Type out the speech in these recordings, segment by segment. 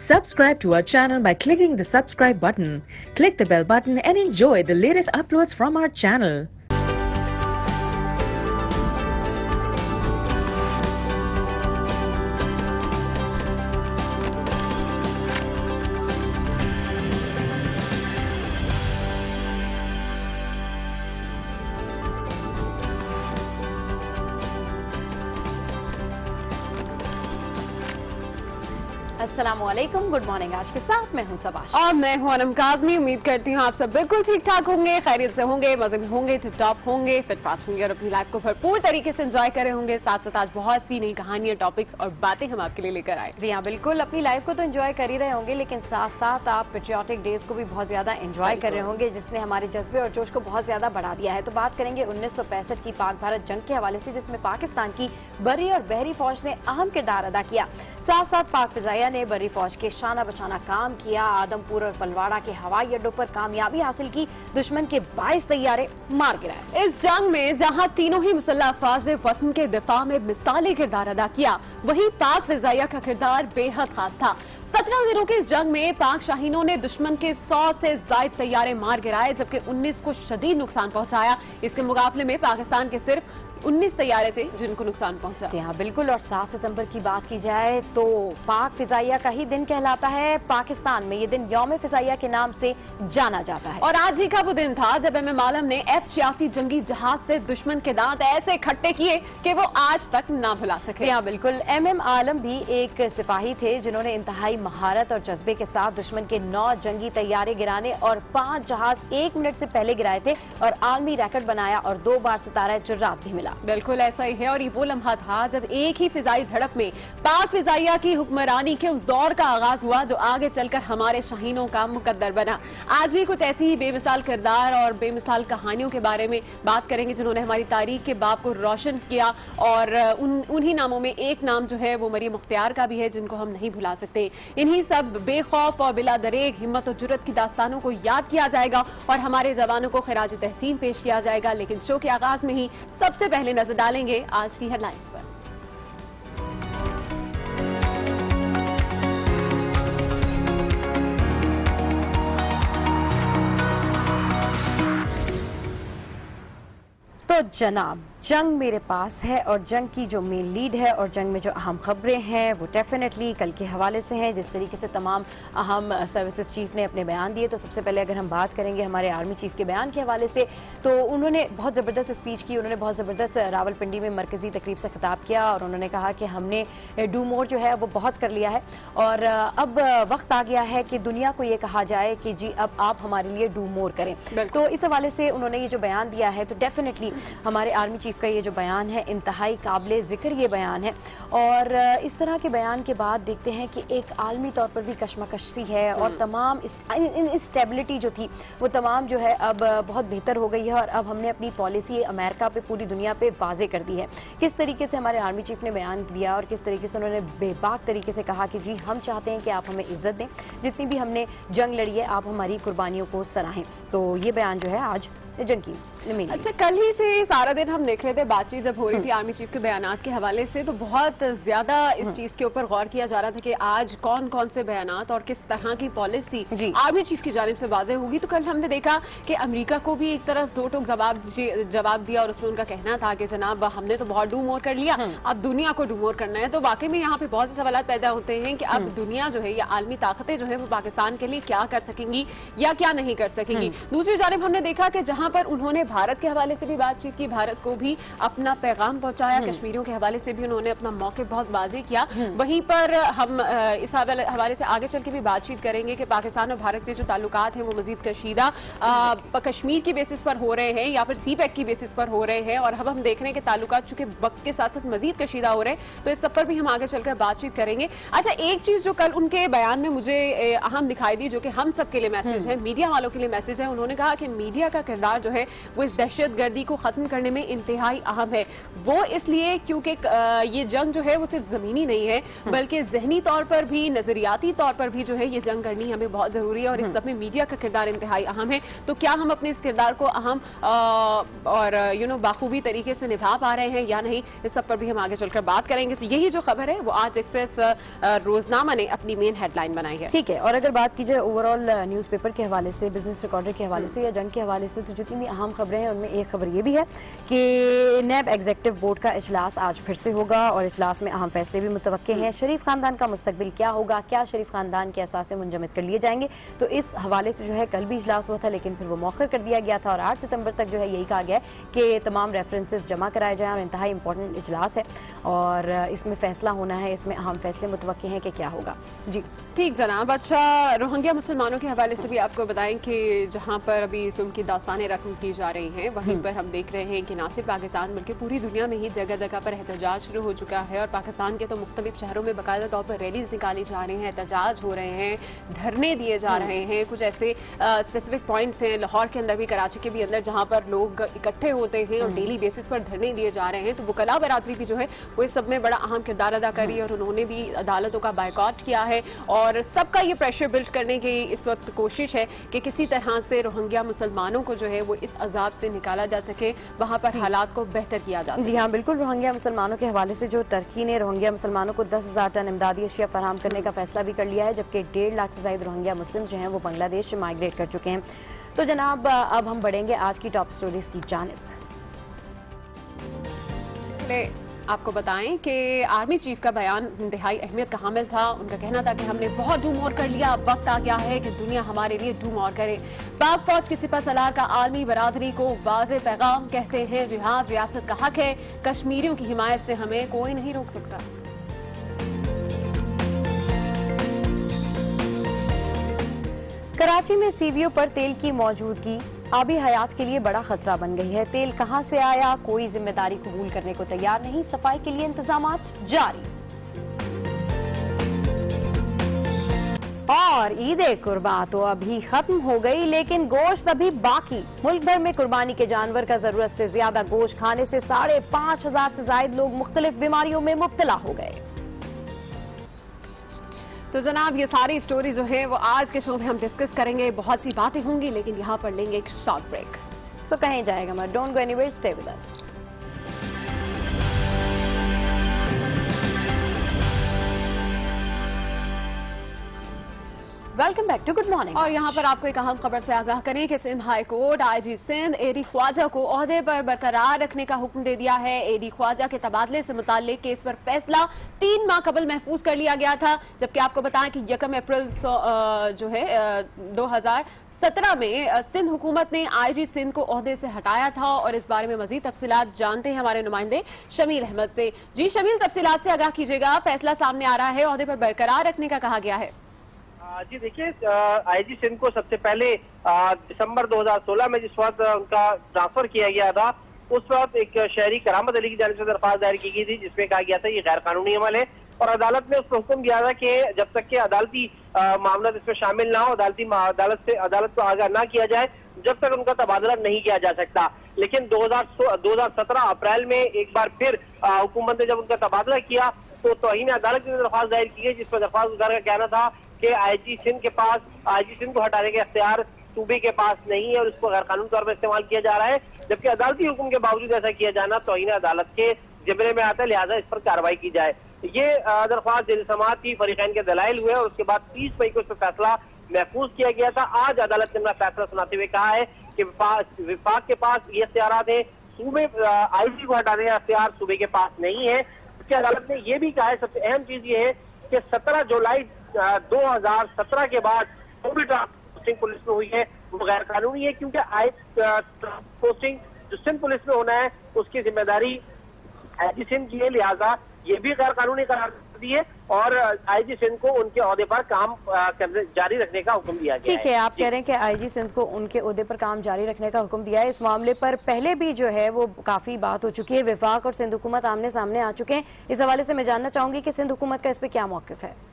Subscribe to our channel by clicking the subscribe button. Click the bell button and enjoy the latest uploads from our channel. अस्सलामुअलैकुम, good morning. आज के साथ मैं हूं सबाश और मैं हूं अनम काज़मी। उम्मीद करती हूं आप सब बिल्कुल ठीक ठाक होंगे, खैरियत से होंगे, मजे में होंगे, टिप टॉप होंगे, फिट फाट होंगे और अपनी लाइफ को भरपूर तरीके से एंजॉय करे होंगे। साथ साथ आज बहुत सी नई कहानियां, टॉपिक्स और बातें हम आपके लिए लेकर आए। जी हाँ, बिल्कुल अपनी लाइफ को तो एंजॉय कर ही रहे होंगे, लेकिन साथ साथ आप पेट्रियाटिक डेज को भी बहुत ज्यादा एंजॉय कर रहे होंगे, जिसने हमारे जज्बे और जोश को बहुत ज्यादा बढ़ा दिया है। तो बात करेंगे 1965 की पाक भारत जंग के हवाले से, जिसमें पाकिस्तान की बर्री और बहरी फौज ने अहम किरदार अदा किया। साथ साथ पाक फिजाइया ने बर्री फौज के शाना बचाना काम किया। आदमपुर और पलवाड़ा के हवाई अड्डों पर कामयाबी हासिल की, दुश्मन के 22 तैयारे मार गिराए। इस जंग में जहां तीनों ही मुसल्लह अफवाज ने वतन के दिफा में मिसाली किरदार अदा किया, वहीं पाक फिजाइया का किरदार बेहद खास था। 17 दिनों की इस जंग में पाक शाहीनों ने दुश्मन के 100 से ज्यादा तैयारे मार गिराए, जबकि 19 को शदीद नुकसान पहुंचाया। इसके मुकाबले में पाकिस्तान के सिर्फ 19 तैयारे थे जिनको नुकसान पहुंचा। जी हाँ, बिल्कुल। और 7 सितंबर की बात की जाए तो पाक फिजाइया का ही दिन कहलाता है। पाकिस्तान में ये दिन यौम फिजाइया के नाम से जाना जाता है। और आज ही का वो दिन था जब MM आलम ने F-86 जंगी जहाज से दुश्मन के दांत ऐसे खट्टे किए कि वो आज तक ना भुला सके। जी हाँ, बिल्कुल। MM आलम भी एक सिपाही थे जिन्होंने इंतहाई महारत और जज्बे के साथ दुश्मन के 9 जंगी तैयारे गिराने और 5 जहाज 1 मिनट से पहले गिराए थे और आलमी रैकेट बनाया और 2 बार सितारा जुर्रात भी मिला। बिल्कुल ऐसा ही है। और ये वो लम्हा था जब एक ही फिजाई झड़प में पाक फिजाइया की हुक्मरानी के उस दौर का आगाज हुआ जो आगे चलकर हमारे शाहीनों का मुकद्दर बना। आज भी कुछ ऐसी ही बेमिसाल किरदार और बेमिसाल कहानियों के बारे में बात करेंगे जिन्होंने हमारी तारीख के बाब को रोशन किया। और उन्हीं नामों में एक नाम जो है वो मरियम मुख्तियार का भी है, जिनको हम नहीं भुला सकते। इन्हीं सब बेखौफ और बिला दरेग हिम्मत और जुर्रत की दास्तानों को याद किया जाएगा और हमारे जवानों को खिराज तहसीन पेश किया जाएगा। लेकिन शो के आगाज में ही सबसे पहले नजर डालेंगे आज की हेडलाइंस पर। तो जनाब, जंग मेरे पास है और जंग की जो मेन लीड है और जंग में जो अहम खबरें हैं वो डेफिनेटली कल के हवाले से हैं। जिस तरीके से तमाम अहम सर्विसेज चीफ ने अपने बयान दिए, तो सबसे पहले अगर हम बात करेंगे हमारे आर्मी चीफ के बयान के हवाले से, तो उन्होंने बहुत ज़बरदस्त स्पीच की। उन्होंने बहुत ज़बरदस्त रावलपिंडी में मरकज़ी तकरीब से खिताब किया और उन्होंने कहा कि हमने डू मोर जो है वो बहुत कर लिया है और अब वक्त आ गया है कि दुनिया को ये कहा जाए कि जी अब आप हमारे लिए डू मोर करें। तो इस हवाले से उन्होंने ये जो बयान दिया है, तो डेफिनेटली हमारे आर्मी चीफ का ये जो बयान है इंतहाई काबिले जिक्र ये बयान है। और इस तरह के बयान के बाद देखते हैं कि एक आलमी तौर पर भी कशमकशी है और तमाम इंस्टेबिलिटी जो थी वो तमाम जो है अब बहुत बेहतर हो गई है और अब हमने अपनी पॉलिसी अमेरिका पे, पूरी दुनिया पे वाजे कर दी है। किस तरीके से हमारे आर्मी चीफ ने बयान दिया और किस तरीके से उन्होंने बेबाक तरीके से कहा कि जी हम चाहते हैं कि आप हमें इज्जत दें, जितनी भी हमने जंग लड़ी है आप हमारी कुर्बानियों को सराहें। तो ये बयान जो है आज जंग की। अच्छा, कल ही से सारा दिन हम देख रहे थे, बातचीत जब हो रही थी आर्मी चीफ के बयानात के हवाले से, तो बहुत ज्यादा इस चीज के ऊपर गौर किया जा रहा था कि आज कौन कौन से बयानात और किस तरह की पॉलिसी आर्मी चीफ की जानिब से वाज़ेह होगी। तो कल हमने देखा कि अमेरिका को भी एक तरफ दो टोक जवाब दिया और उसमें उनका कहना था कि जनाब हमने तो बहुत डू मोर कर लिया, अब दुनिया को डू मोर करना है। तो वाकई में यहाँ पे बहुत से सवाल पैदा होते हैं कि अब दुनिया जो है या आलमी ताकतें जो है वो पाकिस्तान के लिए क्या कर सकेंगी या क्या नहीं कर सकेंगी। दूसरी जानिब हमने देखा कि जहाँ पर उन्होंने भारत के हवाले से भी बातचीत की, भारत को भी अपना पैगाम पहुंचाया, कश्मीरियों के हवाले से भी उन्होंने अपना मौके बहुत वाज़ेह किया। वहीं पर हम इस हवाले से आगे चल के भी बातचीत करेंगे कि पाकिस्तान और भारत के जो ताल्लुकात हैं वो मजीद कशीदा कश्मीर की बेसिस पर हो रहे हैं या फिर CPEC की बेसिस पर हो रहे हैं। और अब हम देख रहे हैं कि ताल्लुकात चूंकि वक्त के साथ साथ मजीद कशीदा हो रहे हैं, तो इस सब पर भी हम आगे चलकर बातचीत करेंगे। अच्छा, एक चीज जो कल उनके बयान में मुझे अहम दिखाई दी, जो कि हम सब के लिए मैसेज है, मीडिया वालों के लिए मैसेज है, उन्होंने कहा कि मीडिया का किरदार किरदार जो है वो इस दहशत गर्दी को खत्म करने में इंतहाई अहम है। वो इसलिए क्योंकि ये जंग जो है वो सिर्फ जमीनी नहीं है बल्कि जहनी तौर पर भी, नजरियाती तौर पर भी जो है ये जंग करनी हमें बहुत जरूरी है और इस सब में मीडिया का किरदार इंतहाई अहम है। तो क्या हम अपने इस किरदार को अहम और बाखूबी तरीके से निभा पा रहे हैं या नहीं, इस सब पर भी हम आगे चलकर बात करेंगे। तो यही जो खबर है वो आज एक्सप्रेस रोजनामा ने अपनी मेन हेडलाइन बनाई है। ठीक है, और अगर बात की जाए ओवरऑल न्यूज़पेपर के हवाले से, बिजनेस रिकॉर्डर के हवाले से या जंग के हवाले से, तो जितनी भी अहम खबरें हैं उनमें एक खबर ये भी है कि नैब एग्जीक्यूटिव बोर्ड का इजलास आज फिर से होगा और इजलास में अहम फैसले भी मुतवक्के हैं। शरीफ खानदान का मुस्तकबिल क्या होगा, क्या शरीफ खानदान के असासे मुंजमद कर लिए जाएंगे, तो इस हवाले से जो है कल भी इजलास हुआ था लेकिन फिर वो मौखर कर दिया गया था और 8 सितंबर तक जो है यही कहा गया है कि तमाम रेफरेंसेस जमा कराए जाएं और इंतहाई इंपॉर्टेंट इजलास है और इसमें फैसला होना है, इसमें अहम फैसले मुतवक्के हैं कि क्या होगा। जी ठीक जनाब। अच्छा, रोहिंग्या मुसलमानों के हवाले से भी आपको बताएं कि जहां पर अभी इसम की दास्तानें रकम की जा रही हैं वहीं पर हम देख रहे हैं कि ना सिर्फ पाकिस्तान बल्कि पूरी दुनिया में ही जगह जगह पर एहतजाज शुरू हो चुका है और पाकिस्तान के तो मुख्तलिफ शहरों में बाकायदा तौर पर रैलीज निकाली जा रही हैं, एहतजाज हो रहे हैं, धरने दिए जा रहे हैं। कुछ ऐसे स्पेसिफिक पॉइंट्स हैं लाहौर के अंदर भी, कराची के भी अंदर, जहाँ पर लोग इकट्ठे होते हैं और डेली बेसिस पर धरने दिए जा रहे हैं। तो वकला बरादरी भी जो है वो इस सब में बड़ा अहम किरदार अदा करी है और उन्होंने भी अदालतों का बायकॉट किया है और सबका ये प्रेशर बिल्ड करने की इस वक्त कोशिश है कि किसी तरह से रोहिंग्या मुसलमानों को जो है वो इस अजाब से निकाला जा सके, वहाँ पर हालात को बेहतर किया जा सके। जी हाँ, बिल्कुल। रोहिंग्या मुसलमानों के हवाले से जो टर्की ने रोहिंग्या मुसलमानों को 10,000 टन इमदादी अशिया फराहम करने का फैसला भी कर लिया है, जबकि 1.5 लाख से ज्यादा रोहिंग्या मुस्लिम जो हैं वो बांग्लादेश से माइग्रेट कर चुके हैं। तो जनाब अब हम बढ़ेंगे आज की टॉप स्टोरीज की जानिब। आपको बताएं कि आर्मी चीफ का बयान इंतहाई अहमियत का हामिल था। उनका कहना था कि हमने बहुत डूम और कर लिया, अब वक्त आ गया है कि दुनिया हमारे लिए डूम और करे। पाक फौज की सिपह सलार का आर्मी बरादरी को वाज़े पैगाम, कहते हैं जिहाद रियासत का हक है, कश्मीरियों की हिमायत से हमें कोई नहीं रोक सकता। कराची में सीवीओ पर तेल की मौजूदगी आबी हयात के लिए बड़ा खतरा बन गई है। तेल कहां से आया, कोई जिम्मेदारी कबूल करने को तैयार नहीं, सफाई के लिए इंतजामात जारी। और ईद कुर्बान तो अभी खत्म हो गई लेकिन गोश्त अभी बाकी। मुल्क भर में कुर्बानी के जानवर का जरूरत से ज्यादा गोश्त खाने से 5,500 से ज्यादा लोग मुख्तलिफ बीमारियों में मुब्तला हो गए। तो जनाब ये सारी स्टोरी जो है वो आज के शो में हम डिस्कस करेंगे, बहुत सी बातें होंगी लेकिन यहाँ पर लेंगे एक शॉर्ट ब्रेक। सो कहीं जाएगा मत, don't go anywhere, stay with us. Welcome back to good morning. और यहाँ पर आपको एक अहम खबर से आगाह करें कि Sindh high court IG Sindh A D Khawaja को ओहदे पर बरकरार रखने का हुक्म दे दिया है। एडी ख्वाजा के तबादले से मुताल्लिक केस पर फैसला 3 माह कबल महफूज कर लिया गया था, जबकि आपको बताएं कि 1 अप्रैल जो है 2017 में सिंध हुकूमत ने आईजी सिंध को ओहदे से हटाया था और इस बारे में मजीद तफसीलात जानते हैं हमारे नुमाइंदे शमील अहमद से। जी शमील, तफसीलात से आगाह कीजिएगा, फैसला सामने आ रहा है, ओहदे पर बरकरार रखने का कहा गया है। जी देखिए, आईजी सिंध को सबसे पहले दिसंबर 2016 में जिस वक्त उनका ट्रांसफर किया गया था उस वक्त एक शहरी करामत अली की जानिब से दरख्वास्त दायर की गई थी जिसमें कहा गया था ये गैर कानूनी अमल है और अदालत ने उसको हुक्म दिया था कि जब तक के अदालती मामला इसमें शामिल ना हो, अदालत को आगाह ना किया जाए, जब तक उनका तबादला नहीं किया जा सकता। लेकिन 2017 अप्रैल में एक बार फिर हुकूमत ने जब उनका तबादला किया तो तौहीन अदालत की दरख्वास्त दायर की गई, जिसमें दरख्वास्तदार का कहना था कि आईजी सिंध को हटाने के अख्तियार सूबे के पास नहीं है और उसको गैर कानूनी तौर पर इस्तेमाल किया जा रहा है, जबकि अदालती हुक्म के बावजूद ऐसा किया जाना तौहीन अदालत के जिम्मे में आता है, लिहाजा इस पर कार्रवाई की जाए। ये दरख्वास्त जेल समाअत की फरीकैन के दलाइल हुए और उसके बाद 30 मई को इस पर फैसला महफूज किया गया था। आज अदालत ने अपना फैसला सुनाते हुए कहा है कि विफाक के पास ये इख्तियारात है, सूबे आईजी को हटाने का इख्तियार सूबे के पास नहीं है। उसके अदालत ने यह भी कहा है, सबसे अहम चीज ये है कि 17 जुलाई 2017 के बाद जो भी पोस्टिंग पुलिस में हुई है वो गैर कानूनी है, क्योंकि पोस्टिंग जो सिंध पुलिस में होना है उसकी जिम्मेदारी आईजी सिंध की है, लिहाजा ये भी गैर कानूनी करार दी है और आईजी सिंध को उनके ओहदे पर काम जारी रखने का हुक्म दिया गया है। ठीक है, आप कह रहे हैं कि आईजी सिंध को उनके ओहदे पर काम जारी रखने का हुक्म दिया है। इस मामले पर पहले भी जो है वो काफी बात हो चुकी है, विफाक और सिंध हुकूमत आमने सामने आ चुके हैं। इस हवाले से मैं जानना चाहूंगी कि सिंध हुकूमत का इस पर क्या मौकिफ है।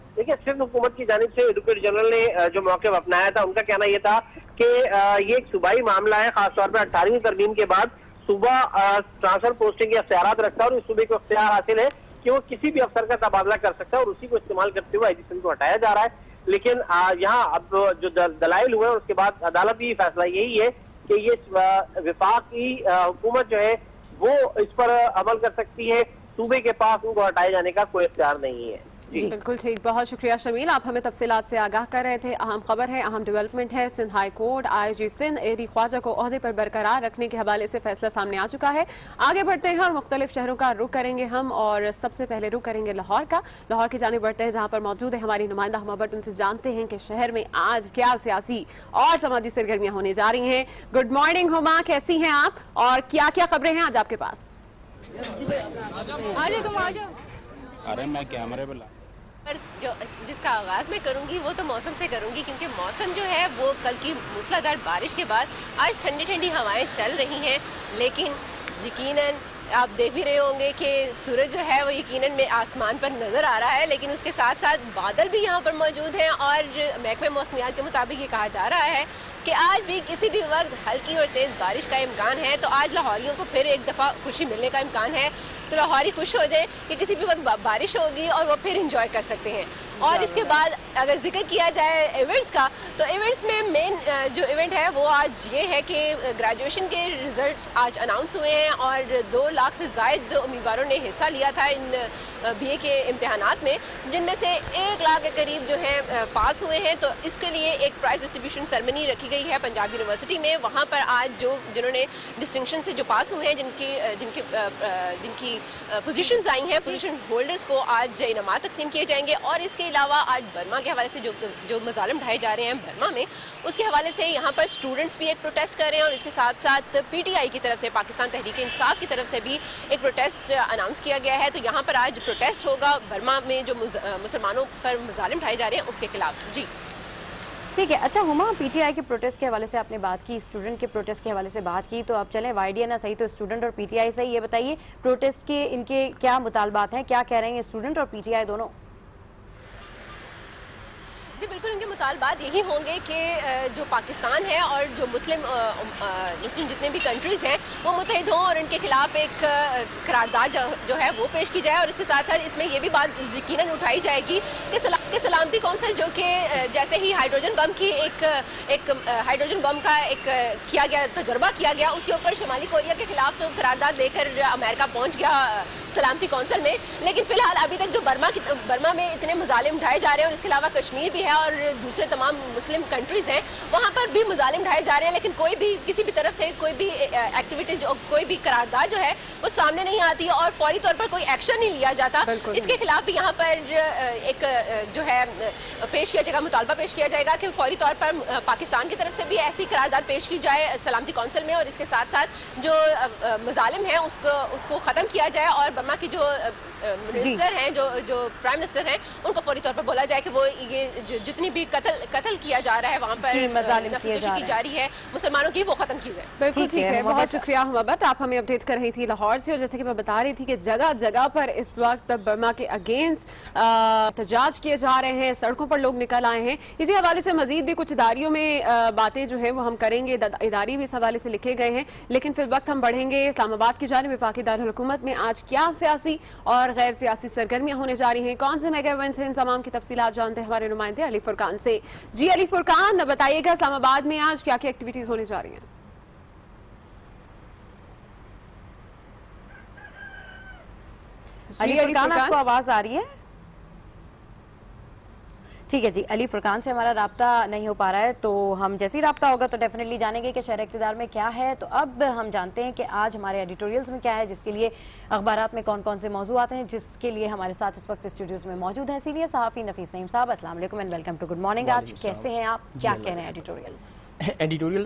देखिए, सिंध हुकूमत की जानिब से एडवोकेट जनरल ने जो मौक़िफ़ अपनाया था, उनका कहना यह था कि ये एक सूबाई मामला है, खासतौर पर 18वीं तरमीम के बाद सूबा ट्रांसफर पोस्टिंग के अख्तियारात रखता है और इस सूबे को अख्तियार हासिल है कि वो किसी भी अफसर का तबादला कर सकता है और उसी को इस्तेमाल करते हुए आईजी सिंध को हटाया जा रहा है। लेकिन यहाँ अब जो दलाइल हुए, उसके बाद अदालत की फैसला यही है कि ये वफाकी हुकूमत जो है वो इस पर अमल कर सकती है, सूबे के पास उनको हटाए जाने का कोई इख्तियार नहीं है। जी बिल्कुल ठीक, बहुत शुक्रिया शमील, आप हमें तफसीलात से आगाह कर रहे थे। अहम खबर है, अहम डेवलपमेंट है, Sindh high court IG Sindh A D Khawaja को ओहदे पर बरकरार रखने के हवाले से फैसला सामने आ चुका है। आगे बढ़ते हैं और मुख्तलिफ शहरों का रुख करेंगे हम, और सबसे पहले रुख करेंगे लाहौर का। लाहौर की जानिब बढ़ते हैं, जहाँ पर मौजूद है हमारी नुमाइंदा हुमा भट्ट। उनसे जानते हैं कि शहर में आज क्या सियासी और समाजी सरगर्मियाँ होने जा रही हैं। गुड मॉर्निंग हुमा, कैसी हैं आप और क्या क्या खबरें हैं आज आपके पास? अरे मैं कैमरे पे जो जिसका आगाज़ मैं करूंगी वो तो मौसम से करूंगी, क्योंकि मौसम जो है वो कल की मूसलाधार बारिश के बाद आज ठंडी ठंडी हवाएं चल रही हैं। लेकिन यकीनन आप देख भी रहे होंगे कि सूरज जो है वो यकीनन में आसमान पर नज़र आ रहा है, लेकिन उसके साथ साथ बादल भी यहाँ पर मौजूद हैं। और महकमे मौसमियात के मुताबिक ये कहा जा रहा है कि आज भी किसी भी वक्त हल्की और तेज़ बारिश का इम्कान है। तो आज लाहौरियों को फिर एक दफ़ा खुशी मिलने का इम्कान है, तो लाहौरी खुश हो जाए कि किसी भी वक्त बारिश होगी और वो फिर इंजॉय कर सकते हैं। और इसके बाद अगर जिक्र किया जाए इवेंट्स का, तो इवेंट्स में मेन जो इवेंट है वो आज ये है कि ग्रेजुएशन के रिजल्ट्स आज अनाउंस हुए हैं और 2 लाख से ज़ायद उम्मीदवारों ने हिस्सा लिया था इन बीए के इम्तहानात में, जिनमें से 1 लाख के करीब जो हैं पास हुए हैं। तो इसके लिए एक प्राइज़ डिस्ट्रीब्यूशन सेरेमनी रखी गई है पंजाब यूनिवर्सिटी में। वहाँ पर आज जिन्होंने डिस्टिंक्शन से जो पास हुए हैं, जिनकी पोजीशंस आई हैं, पोजीशन होल्डर्स को आज इनामात तकसीम किए जाएंगे। और इसके अलावा आज बर्मा के हवाले से जो मजालिम ढाए जा रहे हैं बर्मा में, उसके हवाले से यहाँ पर स्टूडेंट्स भी एक प्रोटेस्ट कर रहे हैं और इसके साथ साथ पीटीआई की तरफ से, पाकिस्तान तहरीक इंसाफ की तरफ से भी एक प्रोटेस्ट अनाउंस किया गया है। तो यहाँ पर आज प्रोटेस्ट होगा बर्मा में जो मुसलमानों पर मजालिम ढाए जा रहे हैं उसके खिलाफ। जी ठीक है। अच्छा हुमा, पीटीआई के प्रोटेस्ट के हवाले से आपने बात की, स्टूडेंट के प्रोटेस्ट के हवाले से बात की, तो अब चलें वाइडिया ना सही तो स्टूडेंट और पीटीआई सही। ये बताइए प्रोटेस्ट के इनके क्या मुतालबात हैं, क्या कह रहे हैं स्टूडेंट और पीटीआई दोनों? जी बिल्कुल, इनके मुतालबात यही होंगे कि जो पाकिस्तान है और जो मुस्लिम जितने भी कंट्रीज़ हैं वो मुत्तहिद हों और इनके खिलाफ एक करारदाद जो है वो पेश की जाए। और इसके साथ साथ इसमें ये भी बात यकीनन उठाई जाएगी कि सलामती कौंसिल जो कि जैसे ही हाइड्रोजन बम की एक हाइड्रोजन बम का एक किया गया तजुर्बा किया गया, उसके ऊपर शुमाली कोरिया के खिलाफ तो करारदाद लेकर अमेरिका पहुँच गया सलामती कौंसिल में। लेकिन फिलहाल अभी तक जो बर्मा में इतने मुजालिम ढाए जा रहे हैं और इसके अलावा कश्मीर भी है और दूसरे तमाम मुस्लिम कंट्रीज़ हैं, वहाँ पर भी मुजालिम ढाए जा रहे हैं, लेकिन कोई भी किसी भी तरफ से कोई भी एक्टिविटीज और कोई भी करारदाद जो है वो सामने नहीं आती है और फौरी तौर पर कोई एक्शन नहीं लिया जाता। इसके खिलाफ भी यहाँ पर एक जो है पेश किया जाएगा, मुतालबा पेश किया जाएगा कि फौरी तौर पर पाकिस्तान की तरफ से भी ऐसी करारदाद पेश की जाए सलामती कौंसिल में और इसके साथ साथ जो मुजालिम है उसको ख़त्म किया जाए और बर्मा की जो मिनिस्टर हैं, जो प्राइम मिनिस्टर हैं, उनको फौरी तौर पर बोला जाए कि वो ये जितनी भी कत्ल किया जा रहा है वहाँ पर नस्लकशी की जा रही है मुसलमानों की, वो खत्म की जाए। बिल्कुल ठीक है, बहुत शुक्रिया हुमा भट्ट, आप हमें अपडेट कर रही थी लाहौर से। और जैसे कि मैं बता रही थी कि जगह जगह पर इस वक्त बर्मा के अगेंस्ट एहतजाज किए जा रहे हैं, सड़कों पर लोग निकल आए हैं। इसी हवाले से मजीद भी कुछ इदारियों में बातें जो है वो हम करेंगे, इदारी भी इस हवाले से लिखे गए हैं। लेकिन फिर वक्त हम बढ़ेंगे इस्लामाबाद की जानिब। वफाकी दारुल हुकूमत में आज क्या सियासी और गैर सियासी सरगर्मियां होने जा रही हैं, कौन से मेगा इवेंट्स हैं, इन तमाम की तफसीलात जानते हैं हमारे नुमाइंदे अली फुरकान से। जी अली फुरकान, बताइएगा इस्लामाबाद में आज क्या क्या एक्टिविटीज होने जा रही हैं? अली फुरकान, आपको आवाज आ रही है? ठीक है जी, अली फुरकान से हमारा राब्ता नहीं हो पा रहा है, तो हम जैसे ही राब्ता होगा तो डेफिनेटली जानेंगे कि शहर इक़्तिदार में क्या है। तो अब हम जानते हैं कि आज हमारे एडिटोरियल्स में क्या है, जिसके लिए अखबारात में कौन कौन से मौजू आते हैं, जिसके लिए हमारे साथ इस वक्त स्टूडियोज में मौजूद हैं सीनियर सहाफ़ी नफीस नईम साहब। अस्सलाम वालेकुम and welcome to good morning. आज कैसे हैं आप, क्या कह रहे हैं एडिटोरियल? एडिटोरियल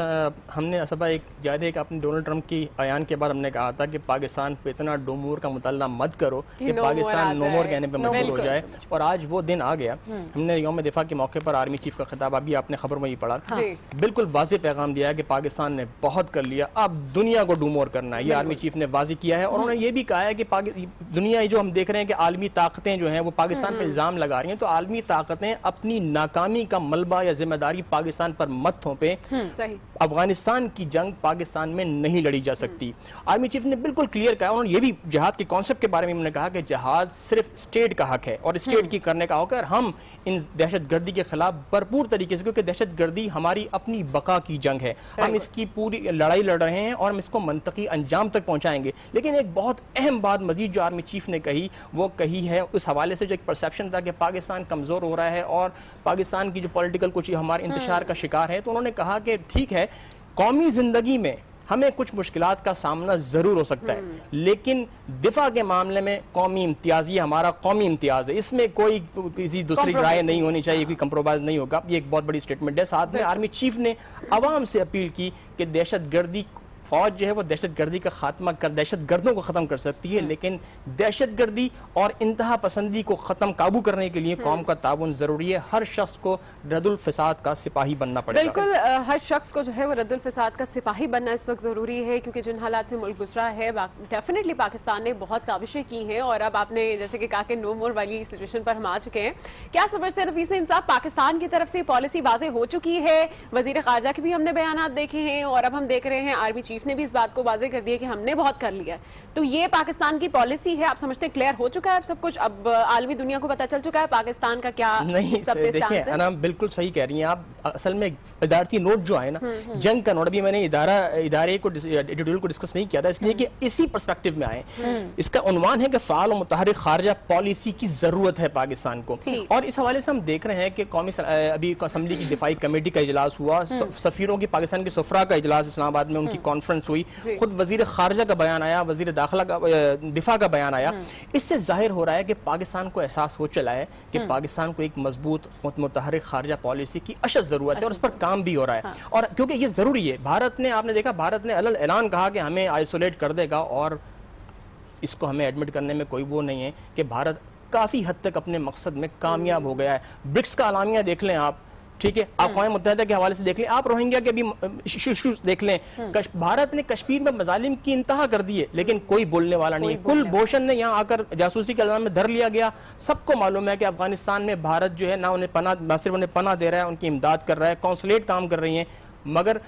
हमने असबा एक ज़्यादा एक अपने डोनाल्ड ट्रंप की बयान के बाद हमने कहा था कि पाकिस्तान पे इतना डोमूर का मुताला मत करो कि पाकिस्तान नो मोर कहने पे मजबूर हो जाए, और आज वो दिन आ गया। हमने यौम दिफा के मौके पर आर्मी चीफ का खिताब, अभी आपने खबर में ही पढ़ा, बिल्कुल वाज़ेह पैगाम दिया है कि पाकिस्तान ने बहुत कर लिया, अब दुनिया को डूमोर करना है। ये आर्मी चीफ ने वाज़ेह किया है, और उन्होंने ये भी कहा है कि दुनिया जो हम देख रहे हैं कि आलमी ताकतें जो हैं वो पाकिस्तान पर इल्ज़ाम लगा रही हैं, तो आलमी ताकतें अपनी नाकामी का मलबा या जिम्मेदारी पाकिस्तान पर मत थोपे। अफगानिस्तान की जंग पाकिस्तान में नहीं लड़ी जा सकती। आर्मी चीफ ने बिल्कुल क्लियर कहा, उन्होंने ये भी जिहाद के कॉन्सेप्ट के बारे में उन्होंने कहा कि जिहाद सिर्फ स्टेट का हक है और स्टेट की करने का हक है, और हम इन दहशतगर्दी के खिलाफ भरपूर तरीके से, क्योंकि दहशतगर्दी हमारी अपनी बका की जंग है, हम इसकी पूरी लड़ाई लड़ रहे हैं और हम इसको मंतकी अंजाम तक पहुंचाएंगे। लेकिन एक बहुत अहम बात मजीद जो आर्मी चीफ ने कही, वो कही है उस हवाले से जो एक परसेप्शन था कि पाकिस्तान कमज़ोर हो रहा है और पाकिस्तान की जो पॉलिटिकल कुछ हमारे इंतशार का शिकार है, तो उन्होंने कहा कि ठीक है, कौमी ज़िंदगी में हमें कुछ मुश्किलात का सामना ज़रूर हो सकता है, लेकिन दिफा के मामले में कौमी इम्तियाज़, ये हमारा कौमी इम्तियाज़ है, इसमें कोई किसी दूसरी राय नहीं होनी चाहिए, कोई कंप्रोमाइज़ नहीं होगा। ये एक बहुत बड़ी स्टेटमेंट है। साथ में आर्मी चीफ ने अवाम से अपील की कि दहशतगर्दी, फौज जो है वो दहशतगर्दी का खात्मा कर, दहशतगर्दों को ख़त्म कर सकती है, लेकिन दहशतगर्दी और इंतहा पसंदी को ख़त्म काबू करने के लिए कौम का ताउन ज़रूरी है। हर शख्स को रद्दुल फ़साद का सिपाही बनना पड़ेगा। बिल्कुल, हर शख्स को जो है वो रद्दुल फ़साद का सिपाही बनना इस वक्त ज़रूरी है, क्योंकि जिन हालात से मुल्क गुजरा है डेफिनेटली पाकिस्तान ने बहुत काविशें की हैं, और अब आपने जैसे कि कहा कि नो मोर वाली सिचुएशन पर हम आ चुके हैं। क्या समझते हैं नफीस इंसाफ, पाकिस्तान की तरफ से पॉलिसी वाज़ेह हो चुकी है? वज़ीर ख़ारजा के भी हमने बयान देखे हैं, और अब हम देख रहे हैं आर्मी चीफ ने भी इस बात को वाज़ेह कर दिया कि हमने बहुत कर लिया है। तो ये पाकिस्तान की पॉलिसी है, आप समझते हैं क्लियर हो चुका है अब सब कुछ, अब आलमी दुनिया को पता चल चुका है पाकिस्तान का क्या? नहीं, देखिए अना बिल्कुल सही कह रही हैं आप। असल में इदारती नोट जो है ना, जंग का नोट, अभी मैंने इदारे को एडिटोरियल को डिस्कस नहीं किया था, इसलिए कि इसी पर्सपेक्टिव में आए। इसका उन्वान है कि फ़ाअल और मुतहर्रिक खारजा पॉलिसी की जरूरत है पाकिस्तान को, और इस हवाले से हम देख रहे हैं कि कौमी अभी असेंबली की दिफाई कमेटी का इजलास हुआ, सफीरों की पाकिस्तान के सफरा का इजलास इस्लामाबाद में, उनकी कॉन्फ्रेंस हुई, खुद वजीर खारजा का बयान आया, वजीर दाखिला का दिफा का बयान आया। इससे जाहिर हो रहा है कि पाकिस्तान को एहसास हो चला है कि पाकिस्तान को एक मजबूत मुतहर्रिक खारजा पॉलिसी की अशद जरूरत है, और उस पर काम भी हो रहा है। और क्योंकि ये जरूरी है, भारत ने, आपने देखा, भारत ने अलग ऐलान कहा कि हमें आइसोलेट कर देगा, और इसको हमें एडमिट करने में कोई वो नहीं है कि भारत काफ़ी हद तक अपने मकसद में कामयाब हो गया है। ब्रिक्स का अलामिया देख लें आप, ठीक है, अक़वाम मुत्तहिदा के हवाले से देख लें, आप रोहिंग्या के भी इशूज़ देख लें, भारत ने कश्मीर में मजालिम की इंतहा कर दी है, लेकिन कोई बोलने वाला नहीं है। कुलभूषण ने यहाँ आकर जासूसी के इल्ज़ाम में धर लिया गया। सबको मालूम है कि अफगानिस्तान में भारत जो है ना सिर्फ उन्हें पनाह दे रहा है, उनकी इमदाद कर रहा है, कौंसलेट काम कर रही हैं, मगर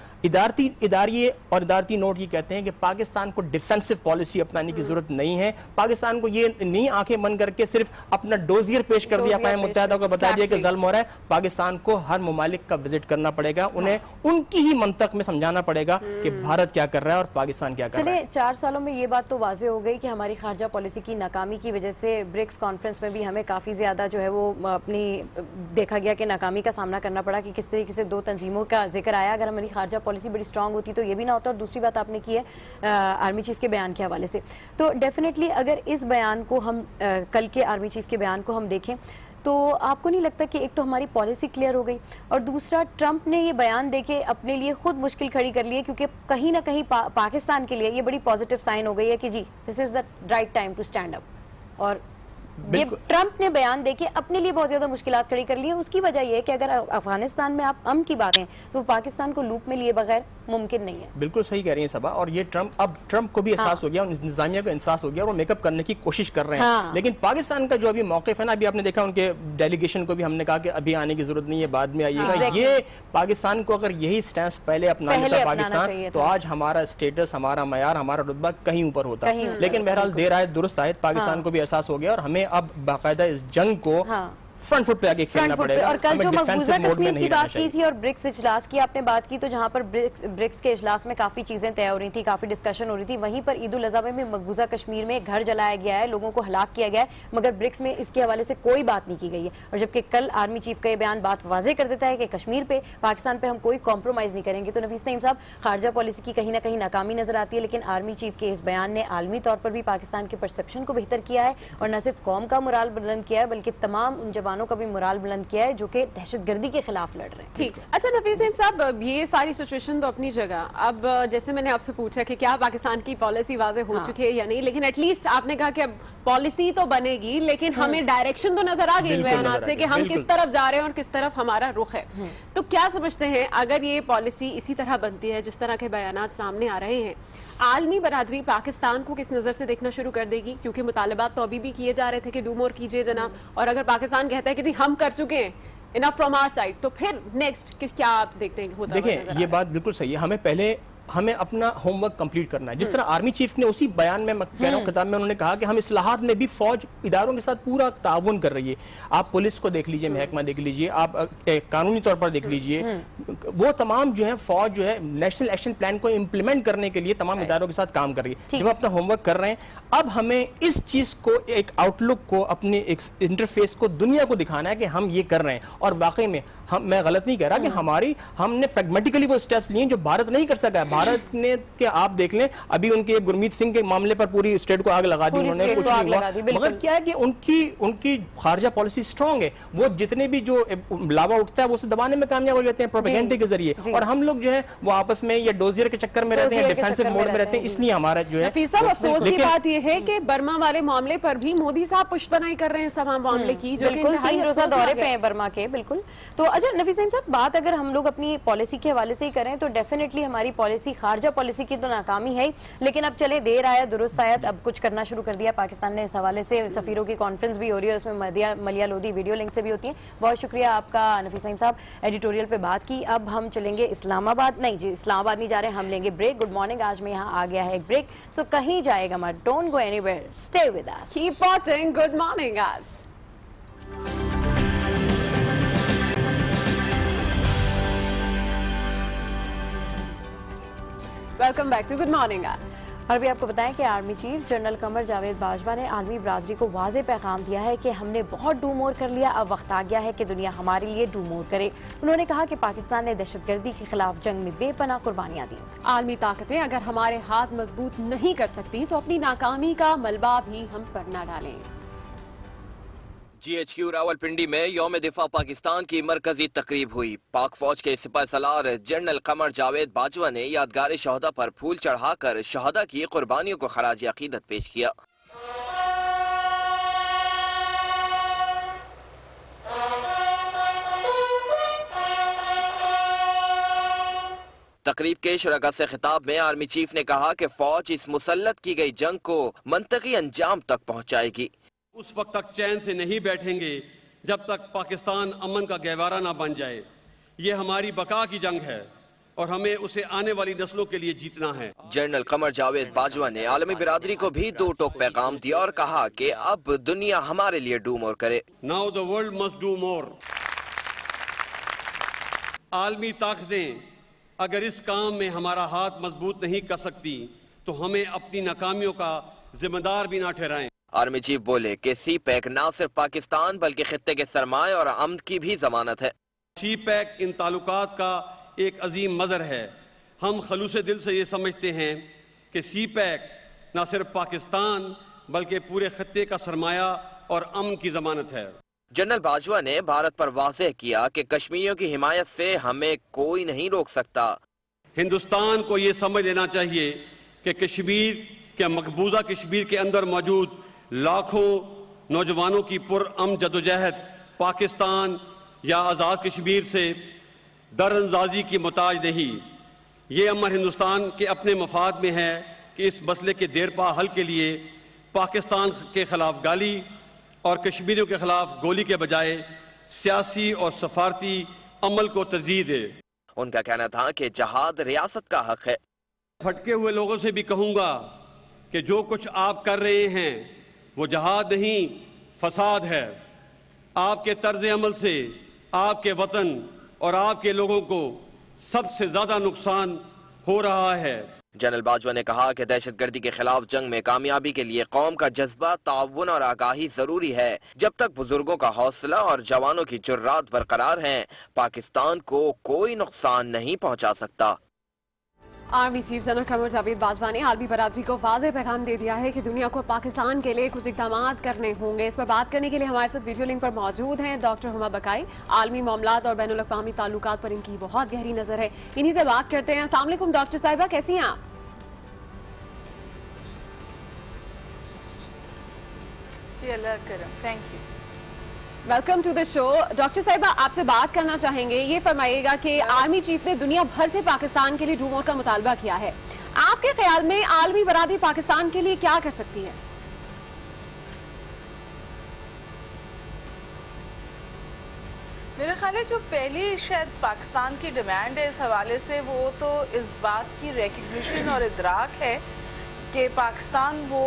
इदारती नोट ये कहते हैं कि पाकिस्तान को डिफेंसिव पॉलिसी अपनाने की जरूरत नहीं है। पाकिस्तान को ये नहीं आंखें बंद करके सिर्फ अपना डोजियर पेश कर दिया, अक़वाम मुत्तहिदा को बता दिया कि ज़ुल्म हो रहा है। पाकिस्तान को हर ममालिक का विजिट करना पड़ेगा, उन्हें उनकी ही मंतक में समझाना पड़ेगा कि भारत क्या कर रहा है और पाकिस्तान क्या कर रहा है। 4 सालों में ये बात तो वाज़ेह हो गई कि हमारी खारजा पॉलिसी की नाकामी की वजह से ब्रिक्स कॉन्फ्रेंस में भी हमें काफ़ी ज़्यादा जो है वो अपनी देखा गया कि नाकामी का सामना करना पड़ा, कि किस तरीके से 2 तंजीमों का जिक्र आया। अगर हमारी खारजा पॉलिसी बड़ी स्ट्रांग होती तो ये भी ना होता। और दूसरी बात आपने की है आर्मी चीफ के बयान के हवाले से, तो डेफिनेटली अगर इस बयान को हम कल के आर्मी चीफ के बयान को हम देखें, तो आपको नहीं लगता कि एक तो हमारी पॉलिसी क्लियर हो गई, और दूसरा ट्रंप ने ये बयान देके अपने लिए खुद मुश्किल खड़ी कर ली है, क्योंकि कहीं ना कहीं पाकिस्तान के लिए ये बड़ी पॉजिटिव साइन हो गई है कि जी this is the right time to stand up. और ये ट्रंप ने बयान देके अपने लिए बहुत ज्यादा मुश्किलात खड़ी कर ली है। उसकी वजह यह है कि अगर अफगानिस्तान में आप अमन की बातें, तो पाकिस्तान को लूप में लिए बगैर मुमकिन नहीं है। बिल्कुल सही कह रही हैं सबा, और ये ट्रंप को भी एहसास हो गया, इंतजामिया को एहसास हो गया, और वो मेकअप करने की कोशिश कर रहे हैं। लेकिन पाकिस्तान का जो अभी मौक़िफ़ है ना, अभी आपने देखा उनके डेलीगेशन को भी हमने कहा कि अभी आने की जरूरत नहीं है, बाद में आइएगा। ये पाकिस्तान को अगर यही स्टैंस पहले अपना लेता पाकिस्तान, तो आज हमारा स्टेटस, हमारा मयार, हमारा रुतबा कहीं ऊपर होता। लेकिन बहरहाल देर आए दुरुस्त आए, पाकिस्तान को भी एहसास हो गया, और हमें अब बाकायदा इस जंग को फ्रंट फुट पे आगे खेलना पड़ेगा। और कल जो मकबूजा कश्मीर की बात की थी और ब्रिक्स इजलास की आपने बात की, तो जहां पर ब्रिक्स के इजलास में काफी चीजें तय हो रही थी, काफी डिस्कशन हो रही थी, वहीं पर ईद उल अज़हा में भी मकबूजा कश्मीर में घर जलाया गया है, लोगों को हलाक किया गया है, मगर ब्रिक्स में इसके हवाले से कोई बात नहीं की गई है। और जबकि कल आर्मी चीफ का ये बयान बात वाज़ेह कर देता है कि कश्मीर पे, पाकिस्तान पे हम कोई कॉम्प्रोमाइज नहीं करेंगे। तो नफीस नईम साहब, खारजा पॉलिसी की कहीं ना कहीं नाकामी नजर आती है, लेकिन आर्मी चीफ के इस बयान ने आलमी तौर पर भी पाकिस्तान के परसेप्शन को बेहतर किया है, और न सिर्फ कौम का मोराल बुलंद किया है, बल्कि तमाम उन जवानों का भी मोराल बुलंद किया है जो कि दहशतगर्दी के खिलाफ लड़ रहे हैं। ठीक, अच्छा नफीस साहब, ये सारी सिचुएशन तो अपनी जगह, अब जैसे मैंने आपसे पूछा कि क्या पाकिस्तान की पॉलिसी वाज़ेह हो चुकी है या नहीं, लेकिन एटलीस्ट आपने कहा कि अब पॉलिसी तो बनेगी, लेकिन हमें डायरेक्शन तो नजर आ गई इन बयानात से कि हम किस तरफ जा रहे हैं और किस तरफ हमारा रुख है। तो क्या समझते हैं अगर ये पॉलिसी इसी तरह बनती है जिस तरह के बयानात सामने आ रहे हैं, आलमी बरादरी पाकिस्तान को किस नजर से देखना शुरू कर देगी? क्योंकि मुतालबात तो अभी भी किए जा रहे थे कि डू मोर कीजिए जनाब, और अगर पाकिस्तान कहता है कि जी हम कर चुके हैं इनफ फ्रॉम आवर साइड, तो फिर नेक्स्ट क्या आप देखते हैं होता है? देखिए, ये बात बिल्कुल सही है, हमें अपना होमवर्क कंप्लीट करना है। जिस तरह आर्मी चीफ ने उसी बयान में कह रहा हूं किताब में उन्होंने कहा कि हम इस्लाहात में भी फौज इदारों के साथ पूरा ताउन कर रही है। आप पुलिस को देख लीजिए, महकमा देख लीजिए, आप कानूनी तौर पर देख लीजिए, वो तमाम जो है फौज जो है नेशनल एक्शन प्लान को इम्प्लीमेंट करने के लिए तमाम इदारों के साथ काम कर रही है। जब हम अपना होमवर्क कर रहे हैं, अब हमें इस चीज को, एक आउटलुक को, अपने एक इंटरफेस को दुनिया को दिखाना है कि हम ये कर रहे हैं। और वाकई में मैं गलत नहीं कह रहा कि हमने प्रैग्मेटिकली वो स्टेप्स लिए जो भारत नहीं कर सका है। भारत ने के आप देख लें, अभी उनके गुरमीत सिंह के मामले पर पूरी स्टेट को आग लगा दी उन्होंने, कुछ नहीं हुआ। मगर क्या है कि उनकी खारजा पॉलिसी स्ट्रांग है, वो जितने भी जो लावा उठता है वो उसे दबाने में कामयाब हो जाते हैं प्रोपेगेंडा के जरिए। और हम लोग जो है वो आपस में या डोजियर के चक्कर में रहते हैं, डिफेंसिव मोड में रहते हैं, इसलिए हमारा जो है अफसोस की बात यह है कि बर्मा वाले मामले पर भी मोदी साहब पुष्पनाई कर रहे हैं तमाम मामले की, जो कि 3 रोज़ा दौरे पे हैं बर्मा के। बिल्कुल। तो अच्छा नफीस साहब, बात अगर हम लोग अपनी पॉलिसी के हवाले से ही करें तो डेफिनेटली हमारी पॉलिसी, खारजा पॉलिसी की तो नाकामी है, लेकिन अब चले देर आया दुरुस्त आया, अब कुछ करना शुरू कर दिया पाकिस्तान ने। इस हवाले से सफीरों की कॉन्फ्रेंस भी हो रही है, उसमें मलिया लोधी वीडियो लिंक से भी होती है। बहुत शुक्रिया आपका नफीस साहब, एडिटोरियल पे बात की। अब हम चलेंगे इस्लामाबाद, नहीं जी इस्लामाबाद नहीं जा रहे, हम लेंगे ब्रेक। गुड मॉर्निंग, आज में यहाँ आ गया है एक ब्रेक, सो कहीं जाएगा मत, don't go anywhere, stay with us, keep watching good morning आज। Welcome back to good morning आज। और भी आपको बताएं कि army chief general Qamar Javed Bajwa ने आलमी बरादरी को वाज़ेह पैगाम दिया है कि हमने बहुत डू मोर कर लिया, अब वक्त आ गया है कि दुनिया हमारे लिए डू मोर करे। उन्होंने कहा कि पाकिस्तान ने दहशतगर्दी के खिलाफ जंग में बेपनाह कुर्बानियां दी। आलमी ताकतें अगर हमारे हाथ मजबूत नहीं कर सकती तो अपनी नाकामी का मलबा भी हम पर न डालें। GHQ रावलपिंडी में यौम दिफा पाकिस्तान की मरकजी तकरीब हुई। पाक फौज के सिपह सलार जनरल कमर जावेद बाजवा ने यादगार शहदा पर फूल चढ़ाकर शहदा की कुर्बानियों को खराज अकीदत पेश किया। तकरीब के शुरका से खिताब में आर्मी चीफ ने कहा कि फौज इस मुसल्लत की गई जंग को मंतकी अंजाम तक पहुंचाएगी। उस वक्त तक चैन से नहीं बैठेंगे जब तक पाकिस्तान अमन का गहवारा ना बन जाए। ये हमारी बका की जंग है और हमें उसे आने वाली नस्लों के लिए जीतना है। जनरल कमर जावेद बाजवा ने आलमी बिरादरी को भी दो टोक पैगाम दिया और कहा कि अब दुनिया हमारे लिए डू मोर करे। Now the world must do more. आलमी ताकतें अगर इस काम में हमारा हाथ मजबूत नहीं कर सकती तो हमें अपनी नाकामियों का जिम्मेदार भी ना ठहराएं। आर्मी चीफ बोले कि सी पैक न सिर्फ पाकिस्तान बल्कि खित्ते के सरमाए और अमन की भी जमानत है। सी पैक इन ताल्लुकात का एक अजीम मजर है। हम खलूसे दिल से ये समझते हैं कि सी पैक न सिर्फ पाकिस्तान बल्कि पूरे खित्ते का सरमाया और अमन की जमानत है। जनरल बाजवा ने भारत पर वाज़ेह किया कि कश्मीरियों की हिमायत से हमें कोई नहीं रोक सकता। हिंदुस्तान को ये समझ लेना चाहिए कि कश्मीर के मकबूजा कश्मीर के अंदर मौजूद लाखों नौजवानों की पुरअमन जदोजहद पाकिस्तान या आज़ाद कश्मीर से दरअंदाजी की मोहताज नहीं। ये अमर हिंदुस्तान के अपने मफाद में है कि इस मसले के देरपा हल के लिए पाकिस्तान के खिलाफ गाली और कश्मीरियों के खिलाफ गोली के बजाय सियासी और सफारती अमल को तरजीह दे। उनका कहना था कि जहाद रियासत का हक है। भटके हुए लोगों से भी कहूंगा कि जो कुछ आप कर रहे हैं वो जहाद नहीं फसाद है। आपके तर्ज अमल से आपके वतन और आपके लोगों को सबसे ज्यादा नुकसान हो रहा है। जनरल बाजवा ने कहा कि दहशतगर्दी के खिलाफ जंग में कामयाबी के लिए कौम का जज्बा, ताउन और आगाही जरूरी है। जब तक बुजुर्गों का हौसला और जवानों की जुर्रात बरकरार है, पाकिस्तान को कोई नुकसान नहीं पहुंचा सकता। Army chief general Qamar Javed Bajwa ने आलमी बरादरी को वाज़ेह पैगाम दे दिया है कि दुनिया को पाकिस्तान के लिए कुछ इक़दाम करने होंगे। इस पर बात करने के लिए हमारे साथ वीडियो लिंक पर मौजूद हैं डॉक्टर हुमा बकाई। आलमी मामलात और बैनुल अक़वामी ताल्लुकात पर इनकी बहुत गहरी नज़र है, इन्हीं से बात करते हैं। अस्सलाम वालेकुम डॉक्टर साहिबा, कैसी हैं आप? जी अल्लाह करम, thank you. Welcome to the show. Doctor साहिबा, आपसे बात करना चाहेंगे, ये फरमाइएगा कि आर्मी चीफ ने दुनिया भर से पाकिस्तान के लिए डू मोर का मुतालबा किया है। आपके ख्याल में आलमी बरादरी पाकिस्तान के लिए क्या कर सकती है? मेरे ख्याल है जो पहली शायद पाकिस्तान की डिमांड है इस हवाले से, वो तो इस बात की रिकग्निशन और इदराक है कि पाकिस्तान वो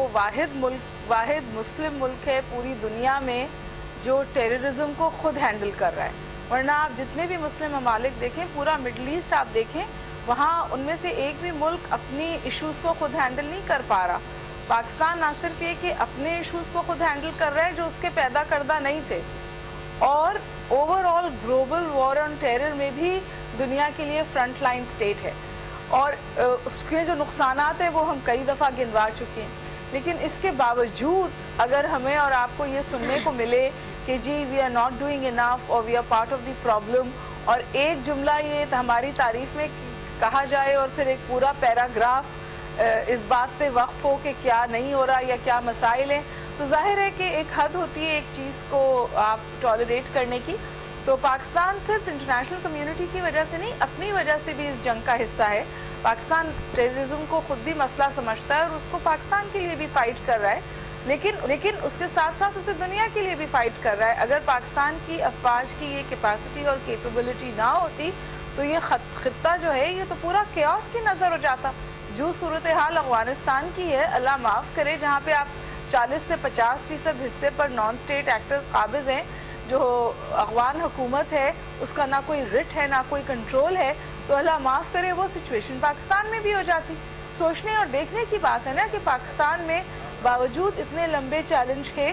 वाहिद मुस्लिम मुल्क है पूरी दुनिया में जो टेररिज्म को खुद हैंडल कर रहा है। वरना आप जितने भी मुस्लिम ममालिक देखें, पूरा मिडल ईस्ट आप देखें, वहाँ उनमें से एक भी मुल्क अपनी इश्यूज़ को खुद हैंडल नहीं कर पा रहा। पाकिस्तान ना सिर्फ ये कि अपने इश्यूज़ को खुद हैंडल कर रहा है जो उसके पैदा करदा नहीं थे, और overall global war on terror में भी दुनिया के लिए फ्रंट लाइन स्टेट है, और उसके जो नुकसानात हैं वो हम कई दफ़ा गिनवा चुके हैं। लेकिन इसके बावजूद अगर हमें और आपको ये सुनने को मिले कि जी we are not doing enough और we are part of the problem, और एक जुमला ये हमारी तारीफ में कहा जाए और फिर एक पूरा पैराग्राफ इस बात पे वक्फ हो कि क्या नहीं हो रहा या क्या मसाइल हैं, तो जाहिर है कि एक हद होती है एक चीज़ को आप टॉलरेट करने की। तो पाकिस्तान सिर्फ इंटरनेशनल कम्युनिटी की वजह से नहीं, अपनी वजह से भी इस जंग का हिस्सा है। पाकिस्तान टेररिज्म को खुद भी मसला समझता है और उसको पाकिस्तान के लिए भी फाइट कर रहा है, लेकिन उसके साथ साथ उसे दुनिया के लिए भी फाइट कर रहा है। अगर पाकिस्तान की अफवाज की ये कैपेसिटी और कैपेबिलिटी ना होती तो ये खित्ता जो है ये तो पूरा केओस की नज़र हो जाता। जो सूरत हाल अफगानिस्तान की है, अल्लाह माफ़ करे, जहाँ पे आप 40 से 50% हिस्से पर नॉन स्टेट एक्टर्स काबिज हैं, जो अफगान हुकूमत है उसका ना कोई रिट है ना कोई कंट्रोल है, तो अल्लाह माफ़ करे वो सिचुएशन पाकिस्तान में भी हो जाती। सोचने और देखने की बात है ना कि पाकिस्तान में बावजूद इतने लंबे चैलेंज के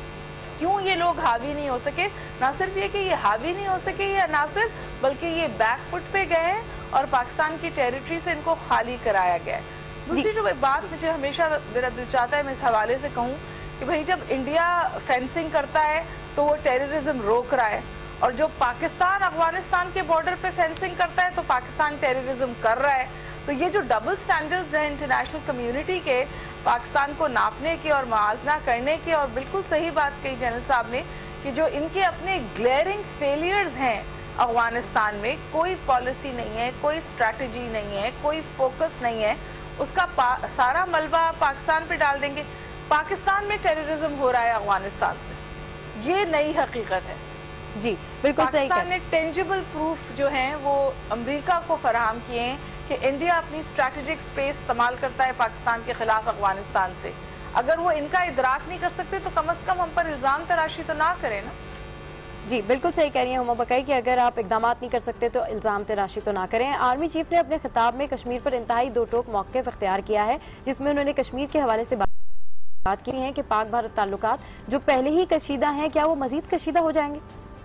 क्यों ये लोग हावी नहीं हो सके। ना सिर्फ ये कि ये हावी नहीं हो सके या ना सिर्फ, बल्कि ये बैक फुट पे गए हैं और पाकिस्तान की टेरिटरी से इनको खाली कराया गया है। दूसरी जो बात मुझे हमेशा मेरा दिल चाहता है मैं इस हवाले से कहूँ कि भाई जब इंडिया फेंसिंग करता है तो वो टेररिज्म रोक रहा है, और जो पाकिस्तान अफगानिस्तान के बॉर्डर पे फेंसिंग करता है तो पाकिस्तान टेररिज्म कर रहा है। तो ये जो डबल स्टैंडर्ड्स हैं इंटरनेशनल कम्युनिटी के, पाकिस्तान को नापने के और मुआवजा करने के, और बिल्कुल सही बात कही जनरल साहब ने कि जो इनके अपने ग्लेयरिंग फेलियर्स हैं अफगानिस्तान में, कोई पॉलिसी नहीं है, कोई स्ट्रैटेजी नहीं है, कोई फोकस नहीं है, उसका सारा मलबा पाकिस्तान पे डाल देंगे। पाकिस्तान में टेररिज्म हो रहा है अफगानिस्तान से, ये नई हकीकत है। जी बिल्कुल सही। पाकिस्तान ने टेंजिबल प्रूफ जो हैं वो अमेरिका को फराहम किए हैं कि इंडिया अपनी स्ट्रैटेजिक स्पेस इस्तेमाल करता है पाकिस्तान के खिलाफ अफगानिस्तान से। अगर वो इनका इदराक नहीं कर सकते तो कम से कम हम पर इल्ज़ाम तराशी तो ना करें ना। जी बिल्कुल सही कह रही हैं हुमा बकाई कि अगर आप इकदाम नहीं कर सकते तो इल्ज़ाम तराशी तो ना करें। आर्मी चीफ ने अपने खिताब में कश्मीर पर इंतहाई दो टोक मौक़िफ़ इख्तियार किया है, जिसमें उन्होंने कश्मीर के हवाले से बात की है कि पाक भारत ताल्लुकात जो पहले ही कशीदा हैं, क्या वो मज़ीद कशीदा हो जाएंगे?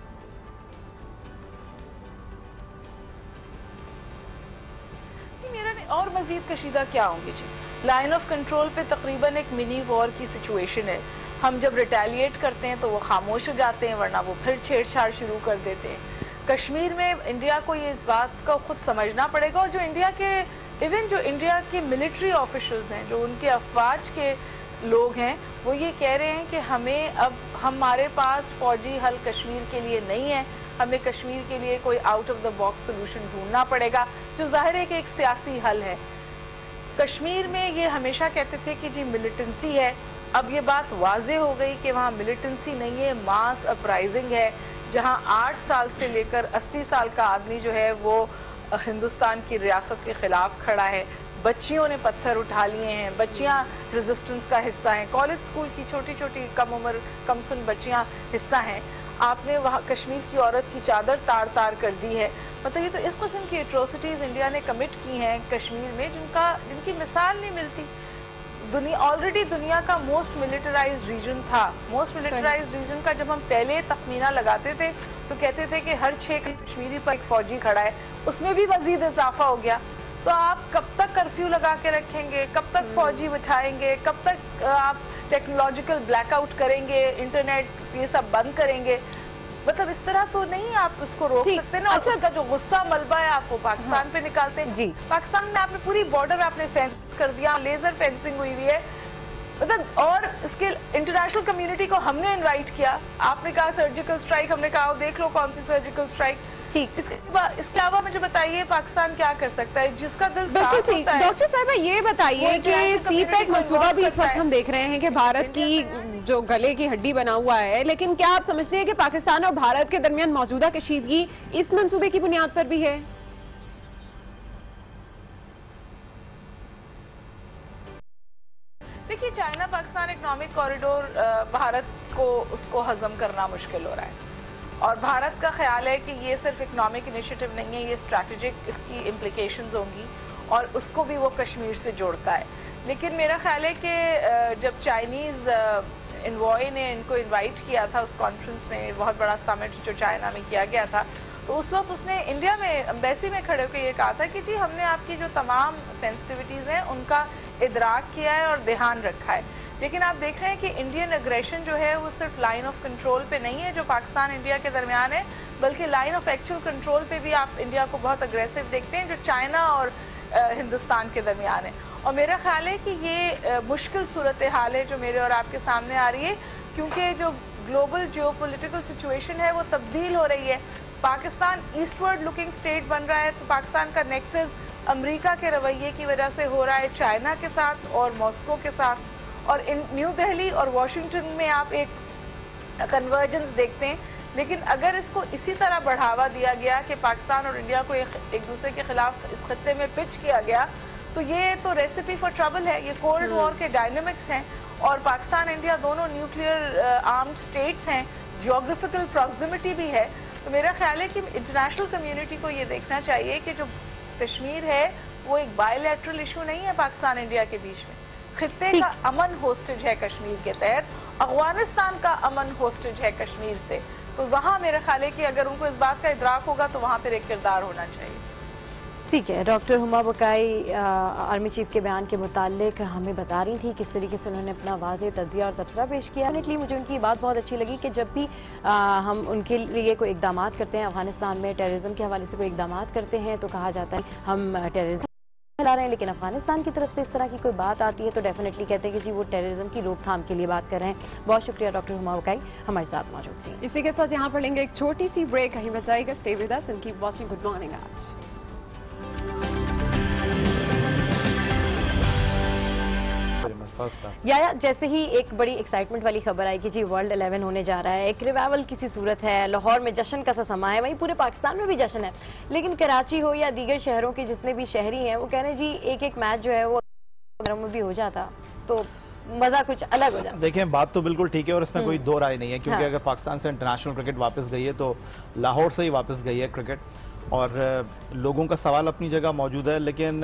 और मजीद कशीदा क्या होंगे जी। लाइन ऑफ कंट्रोल पे तकरीबन एक मिनी वॉर की सिचुएशन है। हम जब रिटेलिएट करते हैं तो वो खामोश हो जाते हैं, वरना वो फिर छेड़छाड़ शुरू कर देते हैं। कश्मीर में इंडिया को ये इस बात का खुद समझना पड़ेगा, और जो इंडिया के इवन जो इंडिया के मिलिट्री ऑफिशल्स हैं, जो उनके अफवाज के लोग हैं, वो ये कह रहे हैं कि हमें अब हमारे पास फौजी हल कश्मीर के लिए नहीं है, हमें कश्मीर के लिए कोई out of the box solution ढूंढना पड़ेगा, जो जाहिर है कि एक सियासी हल है। कश्मीर में ये हमेशा कहते थे कि जी मिलिटेंसी है, अब ये बात वाजे हो गई कि वहाँ मिलिटेंसी नहीं है, मास अपराइजिंग है, जहाँ 8 साल से लेकर 80 साल का आदमी जो है वो हिंदुस्तान की रियासत के खिलाफ खड़ा है। बच्चियों ने पत्थर उठा लिए हैं, बच्चियां रेजिस्टेंस का हिस्सा हैं, कॉलेज स्कूल की छोटी छोटी कम उम्र कमसन बच्चियां हिस्सा हैं। आपने वहाँ कश्मीर की औरत की चादर तार तार कर दी है। मतलब ये तो इस किस्म की एट्रोसिटीज़ इंडिया ने कमिट की हैं कश्मीर में जिनकी मिसाल नहीं मिलती। ऑलरेडी दुनिया का मोस्ट मिलिटराइज्ड रीजन था। मोस्ट मिलिटराइज्ड रीजन का जब हम पहले तखमीना लगाते थे तो कहते थे कि हर 6 कश्मीरी पर एक फ़ौजी खड़ा है, उसमें भी मज़ीद इजाफा हो गया। तो आप कब तक कर्फ्यू लगा के रखेंगे, कब तक फौजी बिठाएंगे, कब तक आप टेक्नोलॉजिकल ब्लैकआउट करेंगे, इंटरनेट ये सब बंद करेंगे? मतलब इस तरह तो नहीं आप उसको रोक सकते ना। अच्छा, उसका जो गुस्सा मलबा है आप वो पाकिस्तान पे निकालते हैं। जी, पाकिस्तान में आपने पूरी बॉर्डर आपने फेंस कर दिया, लेजर फेंसिंग हुई हुई है, मतलब और इसके इंटरनेशनल कम्युनिटी को हमने इनवाइट किया। आपने कहा सर्जिकल स्ट्राइक, हमने कहा देख लो कौन सी सर्जिकल स्ट्राइक। ठीक, इसके अलावा मुझे बताइए पाकिस्तान क्या कर सकता है जिसका दिल बिल्कुल ठीक। डॉक्टर साहिबा ये बताइए कि सीपैक मंसूबा भी इस वक्त हम देख रहे हैं कि भारत की जो गले की हड्डी बना हुआ है, लेकिन क्या आप समझते हैं कि पाकिस्तान और भारत के दरमियान मौजूदा कशीदगी इस मंसूबे की बुनियाद पर भी है? देखिए, China Pakistan economic corridor Bharat को उसको हजम करना मुश्किल हो रहा है, और भारत का ख्याल है कि ये सिर्फ इकोनॉमिक इनिशिएटिव नहीं है, ये स्ट्रैटेजिक इसकी इम्प्लिकेशंस होंगी और उसको भी वो कश्मीर से जोड़ता है। लेकिन मेरा ख्याल है कि जब चाइनीज़ इन्वॉय ने इनको इनवाइट किया था उस कॉन्फ्रेंस में, बहुत बड़ा समिट जो चाइना में किया गया था, तो उस वक्त उसने इंडिया में एम्बेसी में खड़े होकर ये कहा था कि जी हमने आपकी जो तमाम सेंसिटिविटीज़ हैं उनका इदराक किया है और ध्यान रखा है। लेकिन आप देख रहे हैं कि इंडियन अग्रेशन जो है वो सिर्फ लाइन ऑफ कंट्रोल पे नहीं है जो पाकिस्तान इंडिया के दरमियान है, बल्कि लाइन ऑफ एक्चुअल कंट्रोल पे भी आप इंडिया को बहुत अग्रेसिव देखते हैं जो चाइना और हिंदुस्तान के दरमियान है। और मेरा ख्याल है कि ये मुश्किल सूरत हाल है जो मेरे और आपके सामने आ रही है, क्योंकि जो ग्लोबल जियोपॉलिटिकल सिचुएशन है वो तब्दील हो रही है। पाकिस्तान ईस्टवर्ड लुकिंग स्टेट बन रहा है, तो पाकिस्तान का नेक्सस अमेरिका के रवैये की वजह से हो रहा है चाइना के साथ और मॉस्को के साथ, और इन न्यू दिल्ली और वॉशिंगटन में आप एक कन्वर्जेंस देखते हैं। लेकिन अगर इसको इसी तरह बढ़ावा दिया गया कि पाकिस्तान और इंडिया को एक दूसरे के खिलाफ इस खत्ते में पिच किया गया, तो ये तो रेसिपी फॉर ट्रबल है। ये कोल्ड वॉर के डायनेमिक्स हैं, और पाकिस्तान इंडिया दोनों न्यूक्लियर आर्म्ड स्टेट्स हैं, जियोग्राफिकल प्रॉक्सिमिटी भी है। तो मेरा ख्याल है कि इंटरनेशनल कम्युनिटी को ये देखना चाहिए कि जो कश्मीर है वो एक बायलैटरल इशू नहीं है पाकिस्तान इंडिया के बीच में। खित्ते का अमन होस्टेज है कश्मीर के तहत, अफगानिस्तान का अमन होस्टेज है कश्मीर से। तो वहाँ मेरा ख्याल है कि अगर उनको इस बात का इदराक होगा तो वहाँ पर एक किरदार होना चाहिए। ठीक है, doctor Huma Baqai army chief के बयान के मुतालिक हमें बता रही थी किस तरीके से उन्होंने अपना वाज़ेह तज़किया और तबसरा पेश किया। इसलिए मुझे उनकी बात बहुत अच्छी लगी कि जब भी हम उनके लिए कोई इक़दाम करते हैं, अफगानिस्तान में टेररिज्म के हवाले से कोई इक़दाम करते हैं तो कहा जाता है हम टेररिज्म फैला रहे हैं, लेकिन अफगानिस्तान की तरफ से इस तरह की कोई बात आती है तो डेफिनेटली कहते हैं कि जी वो टेररिज्म की रोकथाम के लिए बात कर रहे हैं। बहुत शुक्रिया डॉक्टर हुमा बकाई हमारे साथ मौजूद थी। इसी के साथ यहाँ पर लेंगे एक छोटी सी ब्रेक, कहीं बचाएगा। Stay with us and keep watching. Good morning. आज या जैसे ही एक बड़ी एक्साइटमेंट वाली खबर आई कि जी वर्ल्ड 11 होने जा रहा है, एक रिवाइवल की सी सूरत है, लाहौर में जश्न का सा समा है, वहीं पूरे पाकिस्तान में भी जश्न है। लेकिन कराची हो या दीगर शहरों के जितने भी शहरी हैं वो कह रहे हैं जी एक एक मैच जो है वो में भी हो जाता तो मजा कुछ अलग हो जाता। देखिए, बात तो बिल्कुल ठीक है और इसमें कोई दो राय नहीं है, क्योंकि अगर पाकिस्तान से इंटरनेशनल क्रिकेट वापस गई है तो लाहौर से ही वापस गई है क्रिकेट, और लोगों का सवाल अपनी जगह मौजूद है। लेकिन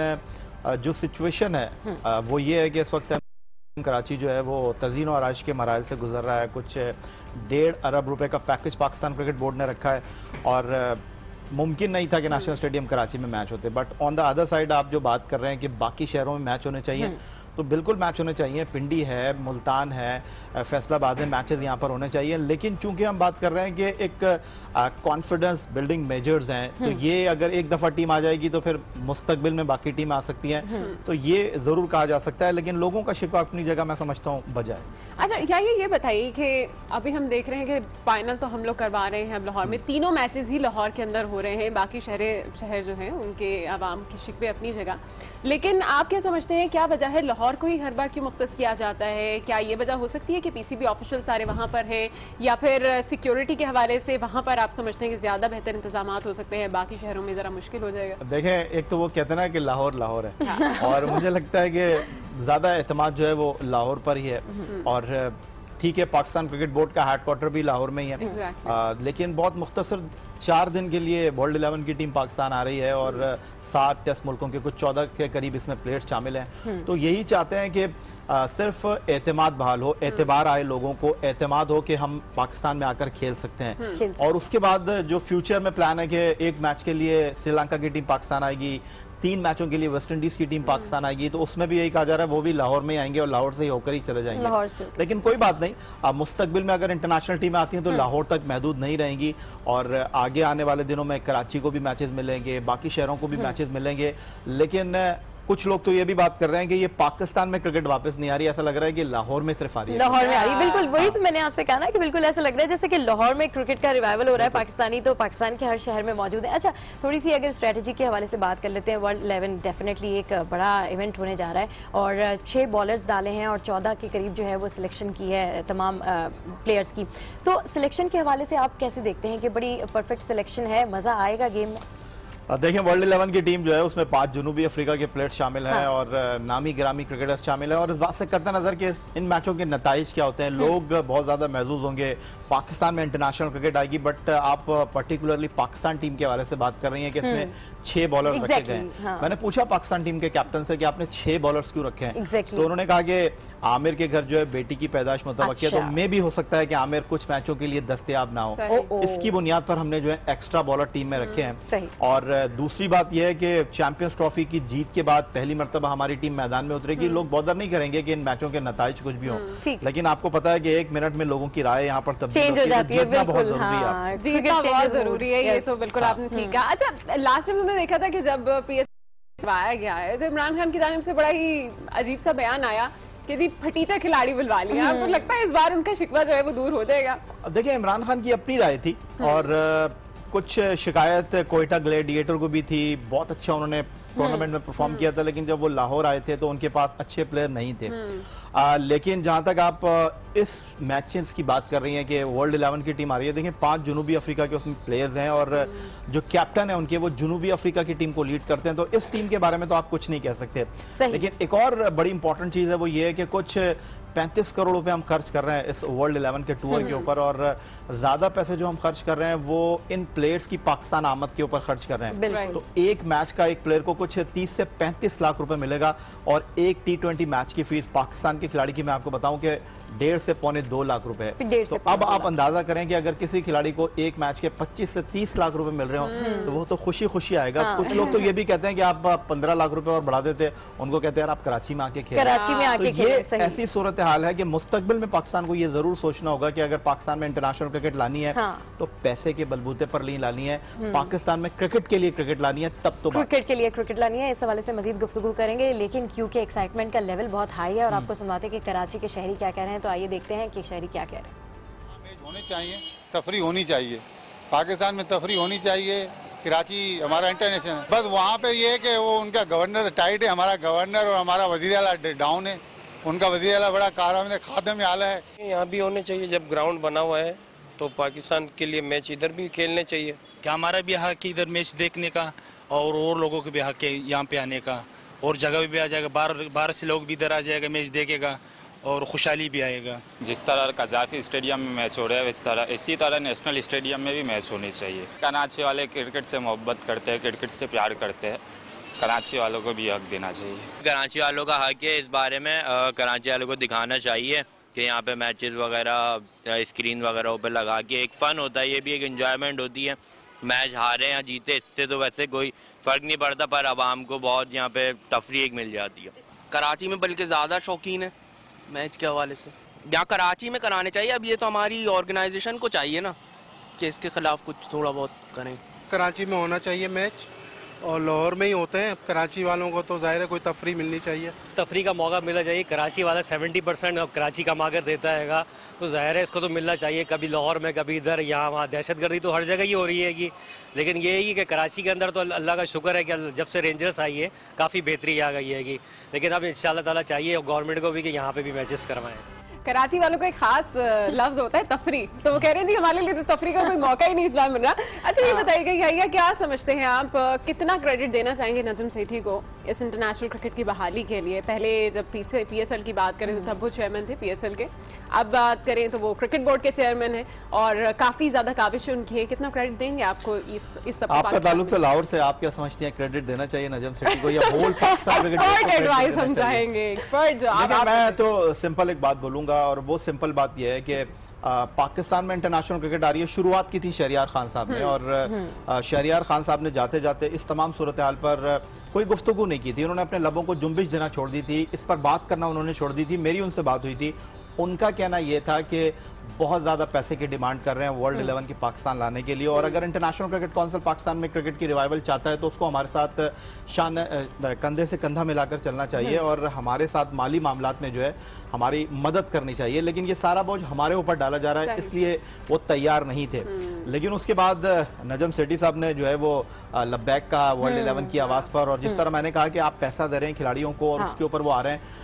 जो सिचुएशन है वो ये है कि इस वक्त कराची जो है वो तज़ीन और आराइश के मराइल से गुजर रहा है। कुछ 1.5 अरब रुपए का पैकेज पाकिस्तान क्रिकेट बोर्ड ने रखा है, और मुमकिन नहीं था कि नेशनल स्टेडियम कराची में मैच होते। But on the other side आप जो बात कर रहे हैं कि बाकी शहरों में मैच होने चाहिए, तो बिल्कुल मैच होने चाहिए। पिंडी है, मुल्तान है, फैसलाबाद है, मैचेस यहाँ पर होने चाहिए। लेकिन चूंकि हम बात कर रहे हैं कि एक कॉन्फिडेंस बिल्डिंग मेजर्स हैं, तो ये अगर एक दफ़ा टीम आ जाएगी तो फिर मुस्तकबिल में बाकी टीम आ सकती हैं, तो ये ज़रूर कहा जा सकता है। लेकिन लोगों का शिकवा अपनी जगह मैं समझता हूँ बजाय। अच्छा, ये बताइए कि अभी हम देख रहे हैं कि फाइनल तो हम लोग करवा रहे हैं अब लाहौर में, तीनों मैचेस ही लाहौर के अंदर हो रहे हैं, बाकी शहर जो हैं उनके आवाम के शिकवे अपनी जगह। लेकिन आप क्या समझते हैं, क्या वजह है लाहौर को ही हर बार क्यों मुख्तस किया जाता है? क्या ये वजह हो सकती है कि पीसीबी ऑफिशियल सारे वहाँ पर हैं, या फिर सिक्योरिटी के हवाले से वहाँ पर आप समझते हैं कि ज़्यादा बेहतर इंतजाम हो सकते हैं, बाकी शहरों में ज़रा मुश्किल हो जाएगा? देखें, एक तो वो कहते हैं ना कि लाहौर लाहौर है, और मुझे लगता है कि ज़्यादा एतमाद जो है वो लाहौर पर ही है। और ठीक है, पाकिस्तान क्रिकेट बोर्ड का हेडक्वार्टर भी लाहौर में ही है, लेकिन बहुत मुख्तसर 4 दिन के लिए वर्ल्ड 11 की टीम पाकिस्तान आ रही है, और 7 टेस्ट मुल्कों के कुछ 14 के करीब इसमें प्लेयर्स शामिल हैं। तो यही चाहते हैं कि सिर्फ एतमाद बहाल हो, एतबार आए, लोगों को एतमाद हो कि हम पाकिस्तान में आकर खेल सकते हैं। और उसके बाद जो फ्यूचर में प्लान है कि एक मैच के लिए श्रीलंका की टीम पाकिस्तान आएगी, 3 मैचों के लिए वेस्ट इंडीज की टीम पाकिस्तान आएगी, तो उसमें भी यही कहा जा रहा है वो भी लाहौर में आएंगे और लाहौर से ही होकर ही चले जाएंगे। लेकिन कोई बात नहीं, अब मुस्तकबिल में अगर इंटरनेशनल टीमें आती हैं तो लाहौर तक महदूद नहीं रहेंगी और आगे आने वाले दिनों में कराची को भी मैचेस मिलेंगे, बाकी शहरों को भी मैचेस मिलेंगे। लेकिन कुछ लोग तो ये भी बात कर रहे हैं कि ये पाकिस्तान में क्रिकेट वापस नहीं आ रही, ऐसा लग रहा है कि लाहौर में सिर्फ आ रही है। लाहौर में आ रही, बिल्कुल वही तो मैंने आपसे कहा ना कि बिल्कुल ऐसा लग रहा है जैसे कि लाहौर में क्रिकेट का रिवाइवल हो रहा है। पाकिस्तानी तो पाकिस्तान के हर शहर में मौजूद है। अच्छा, थोड़ी सी अगर स्ट्रेटजी के हवाले से बात कर लेते हैं, वर्ल्ड 11 डेफिनेटली एक बड़ा इवेंट होने जा रहा है और 6 बॉलर्स डाले हैं और 14 के करीब जो है वो सिलेक्शन की है तमाम प्लेयर्स की। तो सिलेक्शन के हवाले से आप कैसे देखते हैं कि बड़ी परफेक्ट सिलेक्शन है, मजा आएगा गेम में? देखिए, वर्ल्ड 11 की टीम जो है उसमें 5 जनूबी अफ्रीका के प्लेयर्स शामिल हैं और नामी ग्रामी क्रिकेटर्स शामिल हैं और इस बात से कतई नजर कि इन मैचों के नताइज क्या होते हैं, लोग बहुत ज्यादा महसूस होंगे। पाकिस्तान में इंटरनेशनल क्रिकेट आएगी, बट आप पर्टिकुलरली पाकिस्तान टीम के हवाले से बात कर रही हैं कि इसमें 6 बॉलर रखे गए हैं। मैंने पूछा पाकिस्तान टीम के कैप्टन से कि आपने 6 बॉलर्स क्यों रखे हैं, तो उन्होंने कहा कि आमिर के घर जो है बेटी की पैदाइश मुतवक्की है, तो मे भी हो सकता है कि आमिर कुछ मैचों के लिए दस्तयाब ना हो, इसकी बुनियाद पर हमने जो है एक्स्ट्रा बॉलर टीम में रखे हैं। और दूसरी बात यह है कि चैंपियंस ट्रॉफी की जीत के बाद पहली मर्तबा हमारी टीम मैदान में उतरेगी। लोग बॉदर नहीं करेंगे कि इन मैचों के नताइज कुछ भी हो, लेकिन आपको पता है कि 1 मिनट में लोगों की राय यहाँ पर तब्दील हो जाती है, जीतना बहुत जरूरी है। जीतना बहुत जरूरी है, ये तो बिल्कुल आपने ठीक कहा। अच्छा, लास्ट टाइम हमने देखा था कि जब पीएस आया गया है तो इमरान खान की जानिब से बड़ा ही अजीब सा बयान आया कि जी फटीचा खिलाड़ी बुलवा लिया। आपको लगता है इस बार उनका शिकवा जो है वो दूर हो जाएगा? देखिए, इमरान खान की अपनी राय थी और कुछ शिकायत कोयटा ग्लैडिएटर को भी थी। बहुत अच्छा उन्होंने टूर्नामेंट में परफॉर्म किया था, लेकिन जब वो लाहौर आए थे तो उनके पास अच्छे प्लेयर नहीं थे। लेकिन जहां तक आप इस मैचेस की बात कर रही हैं कि वर्ल्ड 11 की टीम आ रही है, देखिए 5 जनूबी अफ्रीका के उसमें प्लेयर्स हैं और जो कैप्टन है उनके वो जनूबी अफ्रीका की टीम को लीड करते हैं, तो इस टीम के बारे में तो आप कुछ नहीं कह सकते। लेकिन एक और बड़ी इंपॉर्टेंट चीज है वो ये है कि कुछ 35 करोड़ रुपए हम खर्च कर रहे हैं इस वर्ल्ड 11 के टूर के ऊपर और ज्यादा पैसे जो हम खर्च कर रहे हैं वो इन प्लेयर्स की पाकिस्तान आमद के ऊपर खर्च कर रहे हैं। तो एक मैच का एक प्लेयर को कुछ 30 से 35 लाख रुपए मिलेगा और एक T20 मैच की फीस पाकिस्तान के खिलाड़ी की मैं आपको बताऊं कि 1.5 से पौने 2 लाख रुपए है। तो अब आप अंदाजा करें कि अगर किसी खिलाड़ी को एक मैच के 25 से 30 लाख रुपए मिल रहे हो तो वो तो खुशी खुशी आएगा। कुछ लोग तो ये भी कहते हैं कि आप 15 लाख रुपए और बढ़ा देते, उनको कहते हैं यार आप कराची में आके खेलें। तो ये ऐसी सूरत हाल है कि मुस्तकबिल में पाकिस्तान को ये जरूर सोचना होगा कि अगर पाकिस्तान में इंटरनेशनल क्रिकेट लानी है तो पैसे के बलबूते पर नहीं लानी है, पाकिस्तान में क्रिकेट के लिए क्रिकेट लानी है, तब तो क्रिकेट के लिए क्रिकेट लानी है। इस हवाले से मजीद गुफ्तगू करेंगे, लेकिन क्योंकि एक्साइटमेंट का लेवल बहुत हाई है और आपको सुनवाते कि कराची के शहरी क्या कह रहे हैं, तो आइए देखते हैं कि शहरी क्या कह रहे हैं। होनी चाहिए, तफरी होनी चाहिए, पाकिस्तान में तफरी होनी चाहिए। कराची हमारा इंटरनेशनल, बस वहाँ पे ये है कि वो उनका गवर्नर टाइट है, हमारा गवर्नर और हमारा वज़ीर आला डाउन है। उनका वज़ीर आला बड़ा कारआमद खादम आला है। यहाँ भी होने चाहिए, जब ग्राउंड बना हुआ है तो पाकिस्तान के लिए मैच इधर भी खेलने चाहिए। क्या हमारा भी हक है इधर मैच देखने का और लोगों के भी हक है यहाँ पे आने का, और जगह भी आ जाएगा, बाहर से लोग भी इधर आ जाएगा, मैच देखेगा और खुशहाली भी आएगा। जिस तरह कजाफी स्टेडियम में मैच हो रहा है इसी तरह नेशनल स्टेडियम में भी मैच होनी चाहिए। कराची वाले क्रिकेट से मोहब्बत करते हैं, क्रिकेट से प्यार करते हैं, कराची वालों को भी हक देना चाहिए। कराची वालों का हक है इस बारे में, कराची वालों को दिखाना चाहिए कि यहाँ पे मैचेस वगैरह स्क्रीन वगैरह पे लगा के एक फ़न होता है, ये भी एक एंजॉयमेंट होती है। मैच हारे या जीते इससे तो वैसे कोई फ़र्क नहीं पड़ता, पर आवाम को बहुत यहाँ पे तफरीक मिल जाती है। कराची में बल्कि ज़्यादा शौकीन है मैच के हवाले से, यहाँ कराची में कराने चाहिए। अब ये तो हमारी ऑर्गेनाइजेशन को चाहिए ना कि इसके खिलाफ कुछ थोड़ा बहुत करें। कराची में होना चाहिए मैच और लाहौर में ही होते हैं, कराची वालों को तो जाहिर है कोई तफरी मिलनी चाहिए, तफरी का मौका मिलना चाहिए। कराची वाला 70% अब कराची कमा कर देता है, तो जाहिर है इसको तो मिलना चाहिए। कभी लाहौर में, कभी इधर, यहाँ वहाँ। दहशतगर्दी तो हर जगह ही हो रही है, लेकिन ये है कि कराची के अंदर तो अल्लाह का शुक्र है कि जब से रेंजर्स आई है काफ़ी बेहतरी आ गई है। लेकिन अब इंशाल्लाह ताला चाहिए गवर्नमेंट को भी कि यहाँ पे भी मैचेस करवाएं। कराची वालों का एक खास लफ्ज होता है तफरी, तो वो कह रहे थे हमारे लिए तो तफरी का कोई मौका ही नहीं इस बार मिल रहा। अच्छा, ये बताइएगा यहिया, क्या समझते हैं आप, कितना क्रेडिट देना चाहेंगे नजम सेठी को इस इंटरनेशनल क्रिकेट की बहाली के लिए? पहले जब PSL की बात करें तो तब वो चेयरमैन थे PSL के, अब बात करें तो वो क्रिकेट बोर्ड के चेयरमैन है और काफी ज्यादा काबिश उनकी है। कितना क्रेडिट देंगे आपको इस सब? आपका ताल्लुक तो लाहौर से, आप क्या समझती हैं, क्रेडिट देना चाहिए नजम सेठी को या होल पाकिस्तान क्रिकेट एडवाइस हम चाहेंगे, एक्सपर्ट जो मैं तो सिंपल एक बात बोलूंगा और वो सिंपल बात यह है कि पाकिस्तान में इंटरनेशनल क्रिकेट आ रही है। शुरुआत की थी शहरियार खान साहब ने, और शहरियार खान साहब ने जाते जाते इस तमाम सूरत हाल पर कोई गुफ्तगू नहीं की थी। उन्होंने अपने लबों को जुम्बिश देना छोड़ दी थी, इस पर बात करना उन्होंने छोड़ दी थी। मेरी उनसे बात हुई थी, उनका कहना यह था कि बहुत ज़्यादा पैसे की डिमांड कर रहे हैं वर्ल्ड 11 की पाकिस्तान लाने के लिए, और अगर इंटरनेशनल क्रिकेट काउंसिल पाकिस्तान में क्रिकेट की रिवाइवल चाहता है तो उसको हमारे साथ कंधे से कंधा मिलाकर चलना चाहिए और हमारे साथ माली मामलात में जो है हमारी मदद करनी चाहिए। लेकिन ये सारा बोझ हमारे ऊपर डाला जा रहा है, इसलिए वो तैयार नहीं थे। लेकिन उसके बाद नजम सेठी साहब ने जो है वो लब्बैक का वर्ल्ड 11 की आवाज़ पर, और जिस तरह मैंने कहा कि आप पैसा दे रहे हैं खिलाड़ियों को और उसके ऊपर वो आ रहे हैं।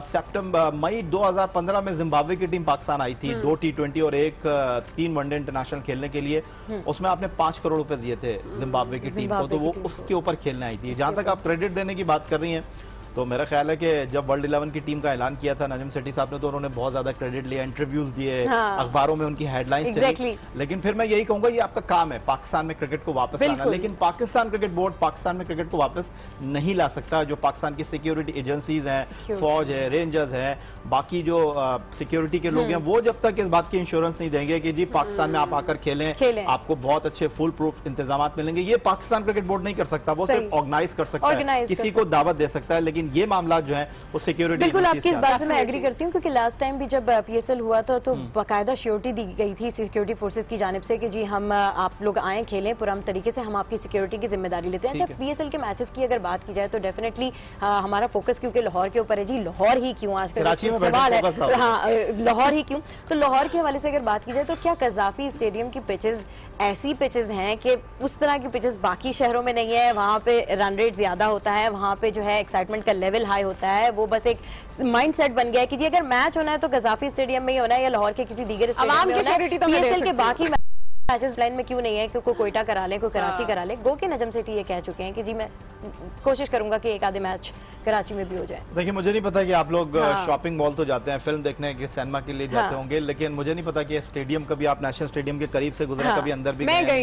मई 2015 में जिम्बाब्वे की टीम पाकिस्तान आई थी, 2 T20 और 3 वनडे इंटरनेशनल खेलने के लिए। उसमें आपने 5 करोड़ रुपए दिए थे जिम्बाब्वे की टीम को, तो वो उसके ऊपर खेलने आई थी। जहां तक आप क्रेडिट देने की बात कर रही हैं, तो मेरा ख्याल है कि जब वर्ल्ड 11 की टीम का ऐलान किया था नजम सेठी साहब ने, तो उन्होंने बहुत ज्यादा क्रेडिट लिया, इंटरव्यूज दिए, अखबारों में उनकी हेडलाइंस चली। लेकिन फिर मैं यही कहूंगा, ये आपका काम है पाकिस्तान में क्रिकेट को वापस लाना, लेकिन पाकिस्तान क्रिकेट बोर्ड पाकिस्तान में क्रिकेट को वापस नहीं ला सकता। जो पाकिस्तान की सिक्योरिटी एजेंसीज हैं, फौज है, रेंजर्स है, बाकी जो सिक्योरिटी के लोग हैं, वो जब तक इस बात की इंश्योरेंस नहीं देंगे कि जी पाकिस्तान में आप आकर खेलें, आपको बहुत अच्छे फुल प्रूफ इंतजाम मिलेंगे, ये पाकिस्तान क्रिकेट बोर्ड नहीं कर सकता। वो सिर्फ ऑर्गेनाइज कर सकता है, किसी को दावत दे सकता है, लेकिन ये मामला जो है वो सिक्योरिटी। बिल्कुल आपकी इस बात से मैं एग्री करती हूँ, क्योंकि लास्ट टाइम भी जब PSL हुआ था तो बाकायदा श्योरिटी दी गई थी सिक्योरिटी फोर्सेस की जानिब से कि जी हम आप लोग आए खेलें पुरअमन तरीके से, हम आपकी सिक्योरिटी की जिम्मेदारी लेते हैं। जब PSL के मैचेस की अगर बात की जाए तो डेफिनेटली हमारा फोकस क्योंकि लाहौर के ऊपर है। जी लाहौर ही क्यों, आजकल सवाल है, हाँ लाहौर ही क्यों। तो लाहौर के हवाले से अगर बात की जाए तो क्या कज़ाफी स्टेडियम की पिचेज ऐसी पिचेज हैं कि उस तरह की पिचेज बाकी शहरों में नहीं है, वहाँ पे रन रेट ज्यादा होता है, वहाँ पे जो है एक्साइटमेंट का लेवल हाई होता है, वो बस एक माइंड सेट बन गया है कि जी अगर मैच होना है तो कज़ाफी स्टेडियम में ही होना है या लाहौर के किसी दीगर स्टेडियम में होना है। PSL के बाकी मैचेस लाइन में क्यों नहीं है कि कोई कोयटा करा ले, कोई कराची करा ले। गो के नजम सेठी ये कह चुके हैं कि जी मैं कोशिश करूंगा कि एक आधे मैच कराची में भी हो जाए। देखिए मुझे नहीं पता कि आप लोग शॉपिंग मॉल तो जाते हैं, फिल्म देखने के सिनेमा के लिए जाते होंगे, लेकिन मुझे नहीं पता कि स्टेडियम कभी आप नेशनल स्टेडियम के करीब से गुजरे, कभी अंदर भी मैं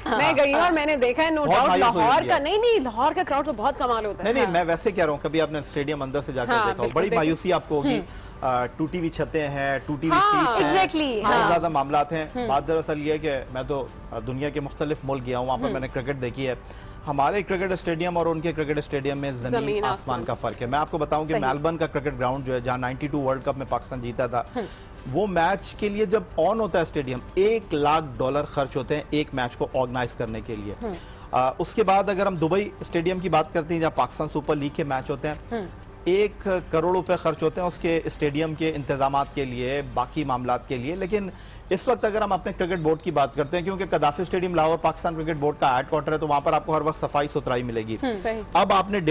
गई हूँ और मैंने देखा है, नो डाउट लाहौर का नहीं लाहौर का क्राउड तो बहुत कमाल होता है। नहीं मैं वैसे कह रहा हूँ, कभी आपने स्टेडियम अंदर से जाकर देखा हो, बड़ी मायूसी आपको होगी। टूटी हुई छतें हैं, टूटी हुई सीट्स हैं, बहुत ज्यादा मामलात हैं। बात दरअसल ये है कि मैं तो दुनिया के मुख्तलिफ मुल्क गया हूँ, वहाँ पर मैंने क्रिकेट देखी है। हमारे क्रिकेट स्टेडियम और उनके क्रिकेट स्टेडियम में जमीन आसमान का फर्क है। मैं आपको बताऊं कि मेलबर्न का क्रिकेट ग्राउंड जो है, जहाँ 92 वर्ल्ड कप में पाकिस्तान जीता था, वो मैच के लिए जब ऑन होता है स्टेडियम, $1 लाख खर्च होते हैं एक मैच को ऑर्गेनाइज करने के लिए। उसके बाद अगर हम दुबई स्टेडियम की बात करते हैं, जहाँ पाकिस्तान सुपर लीग के मैच होते हैं, 1 करोड़ रुपए खर्च होते हैं उसके स्टेडियम के इंतजामात के लिए, बाकी मामलात के लिए। लेकिन इस वक्त अगर हम अपने क्रिकेट बोर्ड की बात करते हैं, क्योंकि Gaddafi stadium Lahore Pakistan cricket board का हेडक्वार्टर है, तो वहां पर आपको हर वक्त सफाई सुथराई मिलेगी। अब आपने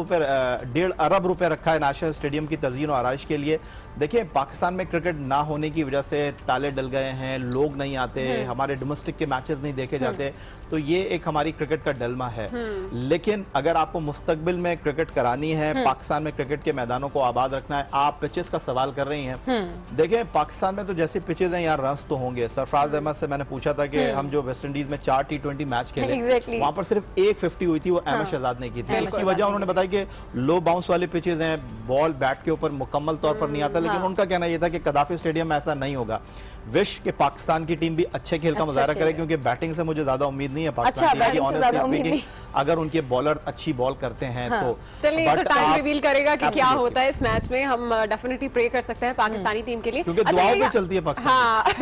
1.5 अरब रुपए रखा है नेशनल स्टेडियम की तज़यीन और आराइश के लिए। देखिए पाकिस्तान में क्रिकेट ना होने की वजह से ताले डल गए हैं, लोग नहीं आते, हमारे डोमेस्टिक के मैचेस नहीं देखे जाते, तो ये एक हमारी क्रिकेट का डलमा है। लेकिन अगर आपको मुस्तकबिल में क्रिकेट करानी है, पाकिस्तान में क्रिकेट के मैदानों को आबाद रखना है, आप पिचेस का सवाल कर रही हैं। देखिए पाकिस्तान में तो जैसी पिचेस हैं, यहाँ रन्स तो होंगे। सरफराज अहमद से मैंने पूछा था कि हम जो वेस्ट इंडीज में 4 T20 मैच खेले, वहां पर सिर्फ 1 50 हुई थी, वो अहमद शहजाद ने की थी। उसकी वजह उन्होंने बताया कि लो बाउंस वाले पिचेस हैं, बॉल बैट के ऊपर मुकम्मल तौर पर नहीं आता। लेकिन उनका कहना यह था कि कदाफी स्टेडियम में ऐसा नहीं होगा। विश के पाकिस्तान की टीम भी अच्छे खेल का मुजाहरा करे, क्योंकि बैटिंग से मुझे ज्यादा उम्मीद नहीं है पाकिस्तान टीम की, ऑनेस्टली स्पीकिंग। अगर उनके बॉलर अच्छी बॉल करते हैं तो चलिए तो टाइम रिवील करेगा कि क्या होता है इस मैच में। हम डेफिनेटली प्रे कर सकते हैं पाकिस्तानी टीम के लिए, क्योंकि दुआओं पे चलती है पाकिस्तान।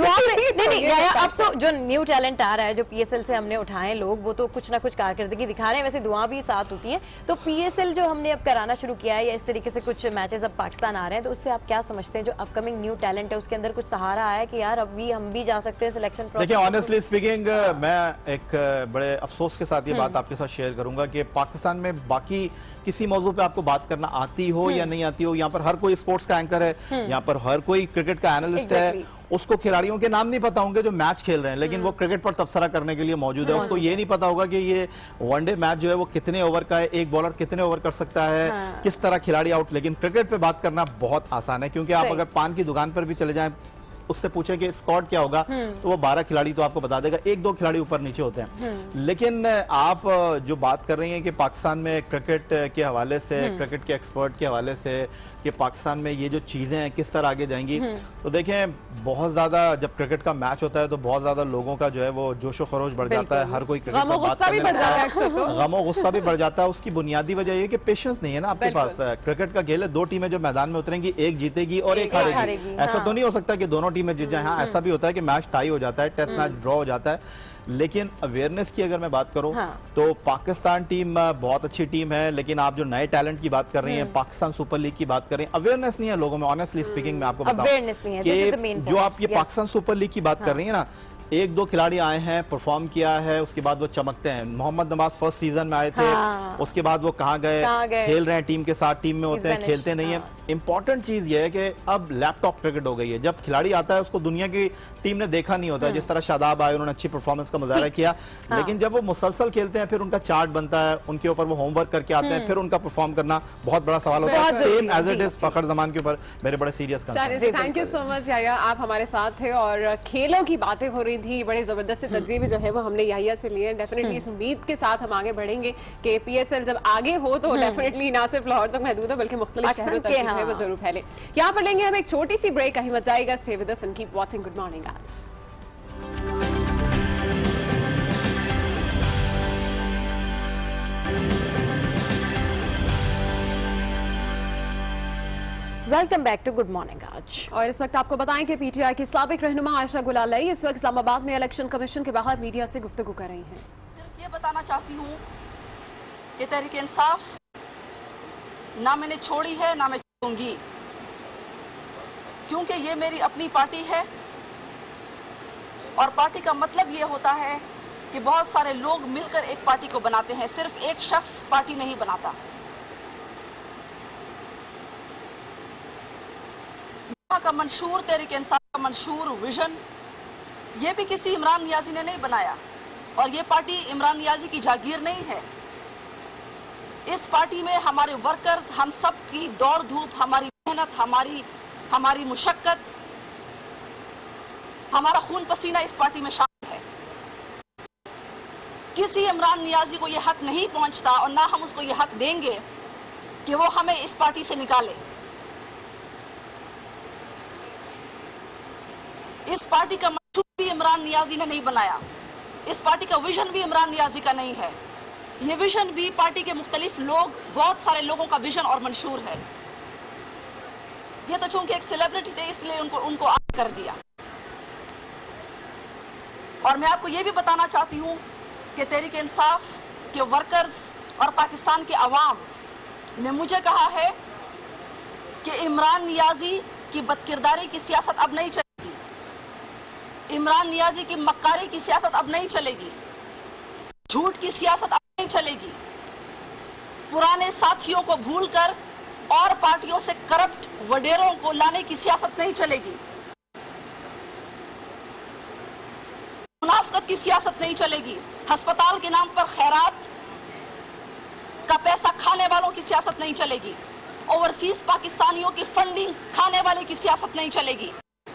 अब तो जो न्यू टैलेंट आ रहा है, जो PSL से हमने उठाए लोग, वो तो कुछ ना कुछ कारकर्दगी दिखा रहे हैं, वैसे दुआ भी साथ होती है। तो PSL जो हमने अब कराना शुरू किया है, या इस तरीके से कुछ मैचेस अब पाकिस्तान आ रहे हैं, तो उससे आप क्या समझते हैं जो अपकमिंग न्यू टैलेंट है उसके अंदर कुछ सहारा आया कि यार अब भी हम भी जा सकते हैं सिलेक्शन प्रोसेस? देखिए ऑनेस्टली स्पीकिंग मैं एक बड़े अफसोस के साथ ये बात आपके साथ शेयर करूंगा कि पाकिस्तान में बाकी किसी मौजू पे आपको बात करना आती हो या नहीं आती हो, यहाँ पर हर कोई स्पोर्ट्स का एंकर है, यहाँ पर हर कोई क्रिकेट का एनालिस्ट है, उसको खिलाड़ियों के नाम नहीं पता होंगे जो मैच खेल रहे हैं, लेकिन वो क्रिकेट पर तबसरा करने के लिए मौजूद है। उसको ये नहीं पता होगा कि ये वनडे मैच जो है वो कितने ओवर का है, एक बॉलर कितने ओवर कर सकता है, किस तरह खिलाड़ी आउट। लेकिन क्रिकेट पे बात करना बहुत आसान है, क्योंकि आप अगर पान की दुकान पर भी चले जाएं, उससे पूछे कि स्क्वाड क्या होगा तो वो 12 खिलाड़ी तो आपको बता देगा, 1-2 खिलाड़ी ऊपर नीचे होते हैं। लेकिन आप जो बात कर रही हैं कि पाकिस्तान में क्रिकेट के हवाले से, क्रिकेट के एक्सपर्ट के हवाले से कि पाकिस्तान में ये जो चीजें हैं किस तरह आगे जाएंगी, तो देखें बहुत ज्यादा जब क्रिकेट का मैच होता है तो बहुत ज्यादा लोगों का जो है वो जोशो खरोश बढ़ जाता है, हर कोई क्रिकेट पर बात करने लगता है, गमो गुस्सा भी बढ़ जाता है। उसकी बुनियादी वजह ये कि पेशेंस नहीं है ना आपके पास। क्रिकेट का खेल है, 2 टीमें जो मैदान में उतरेंगी, एक जीतेगी और एक हारेगी। ऐसा तो नहीं हो सकता कि दोनों टीमें जीत जाएं। हाँ, ऐसा भी होता है कि मैच टाई हो जाता है, टेस्ट मैच ड्रॉ हो जाता है। लेकिन अवेयरनेस की अगर मैं बात करूं तो पाकिस्तान टीम बहुत अच्छी टीम है, लेकिन आप जो नए टैलेंट की बात कर रही हैं, पाकिस्तान सुपर लीग की बात कर रही हैं, अवेयरनेस नहीं है लोगों में। ऑनेस्टली स्पीकिंग मैं आपको बताऊं कि जो आप ये पाकिस्तान सुपर लीग की बात कर रही है ना, 1-2 खिलाड़ी आए हैं, परफॉर्म किया है, उसके बाद वो चमकते हैं। मोहम्मद नवाज फर्स्ट सीजन में आए थे, उसके बाद वो कहाँ गए, खेल रहे हैं टीम के साथ, टीम में होते हैं, खेलते नहीं है। इंपॉर्टेंट चीज ये है कि अब लैपटॉप क्रिकेट हो गई है। जब खिलाड़ी आता है उसको दुनिया की टीम ने देखा नहीं होता है। जिस तरह शादाब आए, उन्होंने अच्छी परफॉर्मेंस का मुजाहरा किया, लेकिन जब वो मुसलसल खेलते हैं फिर उनका चार्ट बनता है, उनके ऊपर वो होमवर्क करके आते हैं, फिर उनका परफॉर्म करना बहुत बड़ा सवाल होता है। Same as it is Fakhar Zaman के ऊपर मेरे बड़े serious concern. Thank you so much याया, आप हमारे साथ थे और खेलों की बातें हो रही थी, बड़े जबरदस्त से तज्ज़िये जो है वो हमने याया से लिए। डेफिनेटली इस उम्मीद के साथ हम आगे बढ़ेंगे कि PSL जब आगे हो तो डेफिनेटली ना सिर्फ लाहौर तक महदूद है बल्कि मुख्तलिफ शहरों तक है वो जरूर फैले। यहाँ पर लेंगे हम एक छोटी सी ब्रेक, कहीं मत जाएगा, stay with us and keep watching good morning आज। Welcome back to good morning आज। और इस वक्त आपको बताएं कि PTI की साबिक रहनुमा आयशा गुलालई इस वक्त इस्लामाबाद में इलेक्शन कमीशन के बाहर मीडिया से गुफ्तगू कर रही हैं। सिर्फ ये बताना चाहती हूँ कि तहरीक इंसाफ ना मैंने छोड़ी है ना मैं छोड़ूंगी, क्योंकि ये मेरी अपनी पार्टी है और पार्टी का मतलब ये होता है कि बहुत सारे लोग मिलकर एक पार्टी को बनाते हैं, सिर्फ एक शख्स पार्टी नहीं बनाता। यहाँ का मंशूर तहरीक इंसाफ का मंशूर विजन ये भी किसी इमरान नियाजी ने नहीं बनाया और ये पार्टी इमरान नियाजी की जागीर नहीं है। इस पार्टी में हमारे वर्कर्स, हम सब की दौड़ धूप, हमारी मेहनत, हमारी मुशक्कत, हमारा खून पसीना इस पार्टी में शामिल है। किसी इमरान नियाजी को यह हक नहीं पहुंचता और ना हम उसको यह हक देंगे कि वो हमें इस पार्टी से निकाले। इस पार्टी का मंशूर भी इमरान नियाजी ने नहीं बनाया, इस पार्टी का विजन भी इमरान नियाजी का नहीं है। ये विजन भी पार्टी के मुख्तलिफ लोग, बहुत सारे लोगों का विजन और मंशूर है। ये तो चूंकि एक सेलिब्रिटी थे इसलिए उनको आगे कर दिया। और मैं आपको ये भी बताना चाहती हूँ कि तहरीक इंसाफ के वर्कर्स और पाकिस्तान के अवाम ने मुझे कहा है कि इमरान नियाजी की बदकिरदारी की सियासत अब नहीं चलेगी, इमरान नियाजी की मक्कारी की सियासत अब नहीं चलेगी, झूठ की सियासत अब नहीं चलेगी, पुराने साथियों को भूलकर और पार्टियों से करप्ट वडेरों को लाने की सियासत नहीं चलेगी, मुनाफिकत की सियासत नहीं चलेगी, अस्पताल के नाम पर खैरात का पैसा खाने वालों की सियासत नहीं चलेगी, ओवरसीज पाकिस्तानियों की फंडिंग खाने वाले की सियासत नहीं चलेगी,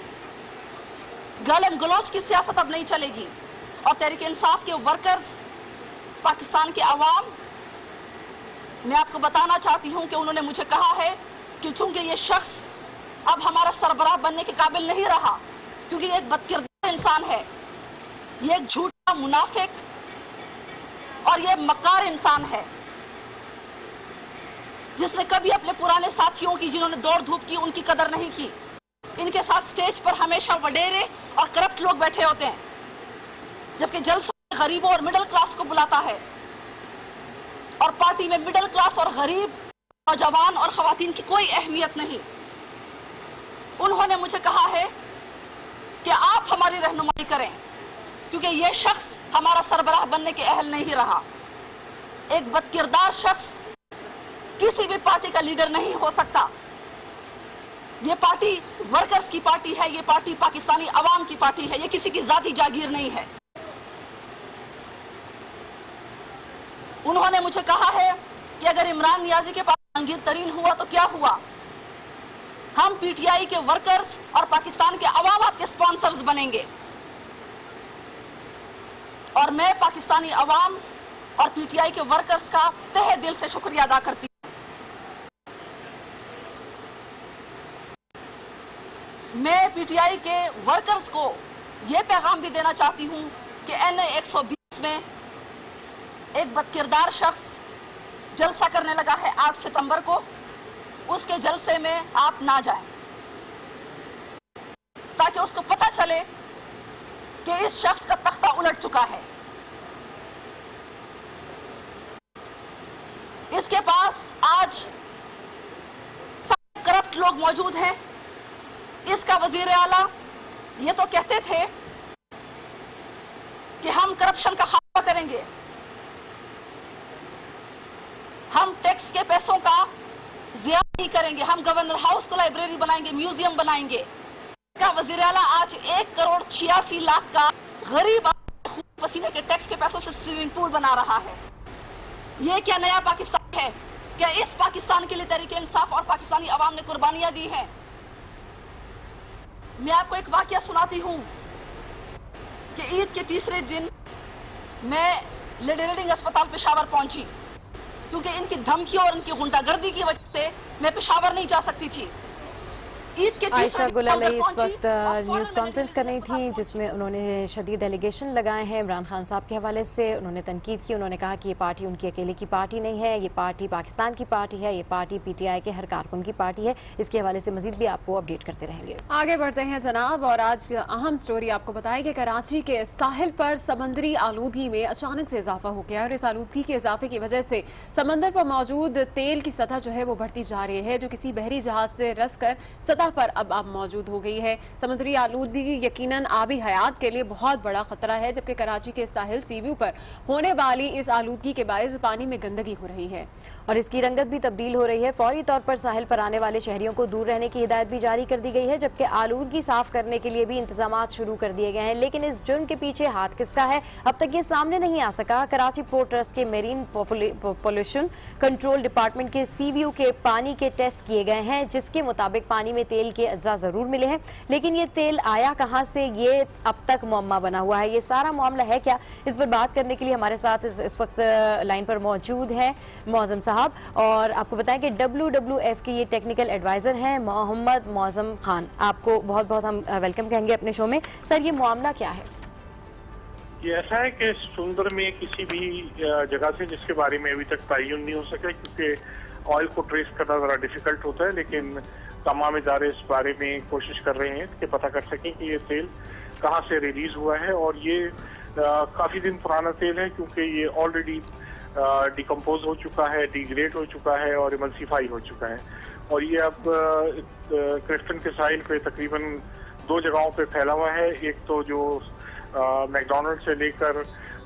गालिम गलौज की सियासत अब नहीं चलेगी। और तहरीक इंसाफ के वर्कर्स, पाकिस्तान के अवाम, मैं आपको बताना चाहती हूं कि उन्होंने मुझे कहा है कि चूंकि ये शख्स अब हमारा सरबराह बनने के काबिल नहीं रहा, क्योंकि ये एक बदकिरदार इंसान है, ये एक झूठा मुनाफिक और ये मक्कार इंसान है जिसने कभी अपने पुराने साथियों की, जिन्होंने दौड़ धूप की, उनकी कदर नहीं की। इनके साथ स्टेज पर हमेशा वडेरे और करप्ट लोग बैठे होते हैं, जबकि जलसों में गरीबों और मिडिल क्लास को बुलाता है और पार्टी में मिडिल क्लास और गरीब, नौजवान और खवातीन की कोई अहमियत नहीं। उन्होंने मुझे कहा है कि आप हमारी रहनुमाई करें, क्योंकि यह शख्स हमारा सरबराह बनने के अहल नहीं रहा। एक बदकिरदार शख्स किसी भी पार्टी का लीडर नहीं हो सकता। ये पार्टी वर्कर्स की पार्टी है, ये पार्टी पाकिस्तानी अवाम की पार्टी है, ये किसी की जाती जागीर नहीं है। उन्होंने मुझे कहा है कि अगर इमरान नियाजी के पास जहांगीर तरीन हुआ तो क्या हुआ, हम पीटीआई के वर्कर्स और पाकिस्तान के अवाम आपके स्पॉन्सर्स बनेंगे। और मैं पाकिस्तानी अवाम और पीटीआई के वर्कर्स का तहे दिल से शुक्रिया अदा करती हूं। मैं पीटीआई के वर्कर्स को यह पैगाम भी देना चाहती हूं कि NA 120 में एक बदकिरदार शख्स जलसा करने लगा है 8 सितंबर को, उसके जलसे में आप ना जाएं, ताकि उसको पता चले कि इस शख्स का तख्ता उलट चुका है। इसके पास आज करप्ट लोग मौजूद हैं। इसका वजीर आला ये तो कहते थे कि हम करप्शन का खात्मा करेंगे, हम टैक्स के पैसों का ज़िया नहीं करेंगे, हम गवर्नर हाउस को लाइब्रेरी बनाएंगे, म्यूजियम बनाएंगे। का वजीर आला आज 1,86,00,000 का गरीब खून पसीने के टैक्स के पैसों से स्विमिंग पूल बना रहा है। ये क्या नया पाकिस्तान है? क्या इस पाकिस्तान के लिए तहरीक इंसाफ और पाकिस्तानी अवाम ने कुर्बानियां दी हैं? मैं आपको एक वाकया सुनाती हूं कि ईद के तीसरे दिन मैं लेडी रीडिंग अस्पताल पेशावर पहुंची, क्योंकि इनकी धमकी और इनकी गुंडागर्दी की वजह से मैं पेशावर नहीं जा सकती थी। ईद के आयशा गुलामी इस वक्त न्यूज़ कॉन्फ्रेंस कर रही थी, जिसमें उन्होंने शदीद एलिगेशन लगाए हैं इमरान खान साहब के हवाले से। उन्होंने तनकीद की, उन्होंने कहा कि ये पार्टी उनकी अकेले की पार्टी नहीं है, ये पार्टी पाकिस्तान की पार्टी है, ये पार्टी पीटीआई के हर कारकुन की पार्टी है। इसके हवाले से मजीद भी आपको अपडेट करते रहेंगे। आगे बढ़ते हैं जनाब, और आज अहम स्टोरी आपको बताएं कि कराची के साहिल पर समंदरी आलूदगी में अचानक से इजाफा हो गया, और इस आलूदगी के इजाफे की वजह से समंदर पर मौजूद तेल की सतह जो है वो बढ़ती जा रही है, जो किसी बहरी जहाज से रस कर सतह पर अब मौजूद हो गई है। समुद्री आलूदगी यकीनन आबी हयात के लिए बहुत बड़ा खतरा है, जबकि कराची के साहिल सीव्यू पर होने वाली इस आलूदगी के बायस पानी में गंदगी हो रही है और इसकी रंगत भी तब्दील हो रही है। फौरी तौर पर साहिल पर आने वाले शहरियों को दूर रहने की हिदायत भी जारी कर दी गई है, जबकि आलूदगी साफ करने के लिए भी इंतजाम शुरू कर दिए गए हैं। लेकिन इस जुर्म के पीछे हाथ किसका है, अब तक ये सामने नहीं आ सका। कराची पोर्ट ट्रस्ट के मेरीन पॉल्यूशन कंट्रोल डिपार्टमेंट के सीव्यू के पानी के टेस्ट किए गए हैं, जिसके मुताबिक पानी में तेल के अज्जा जरूर मिले हैं, लेकिन ये तेल आया कहां से, ये अब तक मुअम्मा बना हुआ है। ये सारा मामला है क्या, इस पर बात करने के लिए हमारे साथ इस वक्त लाइन पर मौजूद है मौजम साहब, और आपको बताएं कि WWF के ये टेक्निकल एडवाइजर हैं मोहम्मद मौजम खान। आपको बहुत बहुत हम वेलकम कहेंगे अपने शो में। सर, ये मामला क्या है? ये ऐसा है कि समुद्र में किसी भी जगह से जिसके बारे में अभी तक तयन नहीं हो सका, क्योंकि ऑयल को ट्रेस करना ज़रा डिफिकल्ट होता है, लेकिन तमाम इदारे इस बारे में कोशिश कर रहे हैं कि पता कर सकें कि ये तेल कहाँ से रिलीज हुआ है। और ये काफ़ी दिन पुराना तेल है, क्योंकि ये ऑलरेडी डिकम्पोज हो चुका है, डिग्रेड हो चुका है और इमल्सिफाई हो चुका है। और ये अब क्रिफ्टन के साहिल पे तकरीबन 2 जगहों पे फैला हुआ है। एक तो जो मैकडोनल्ड से लेकर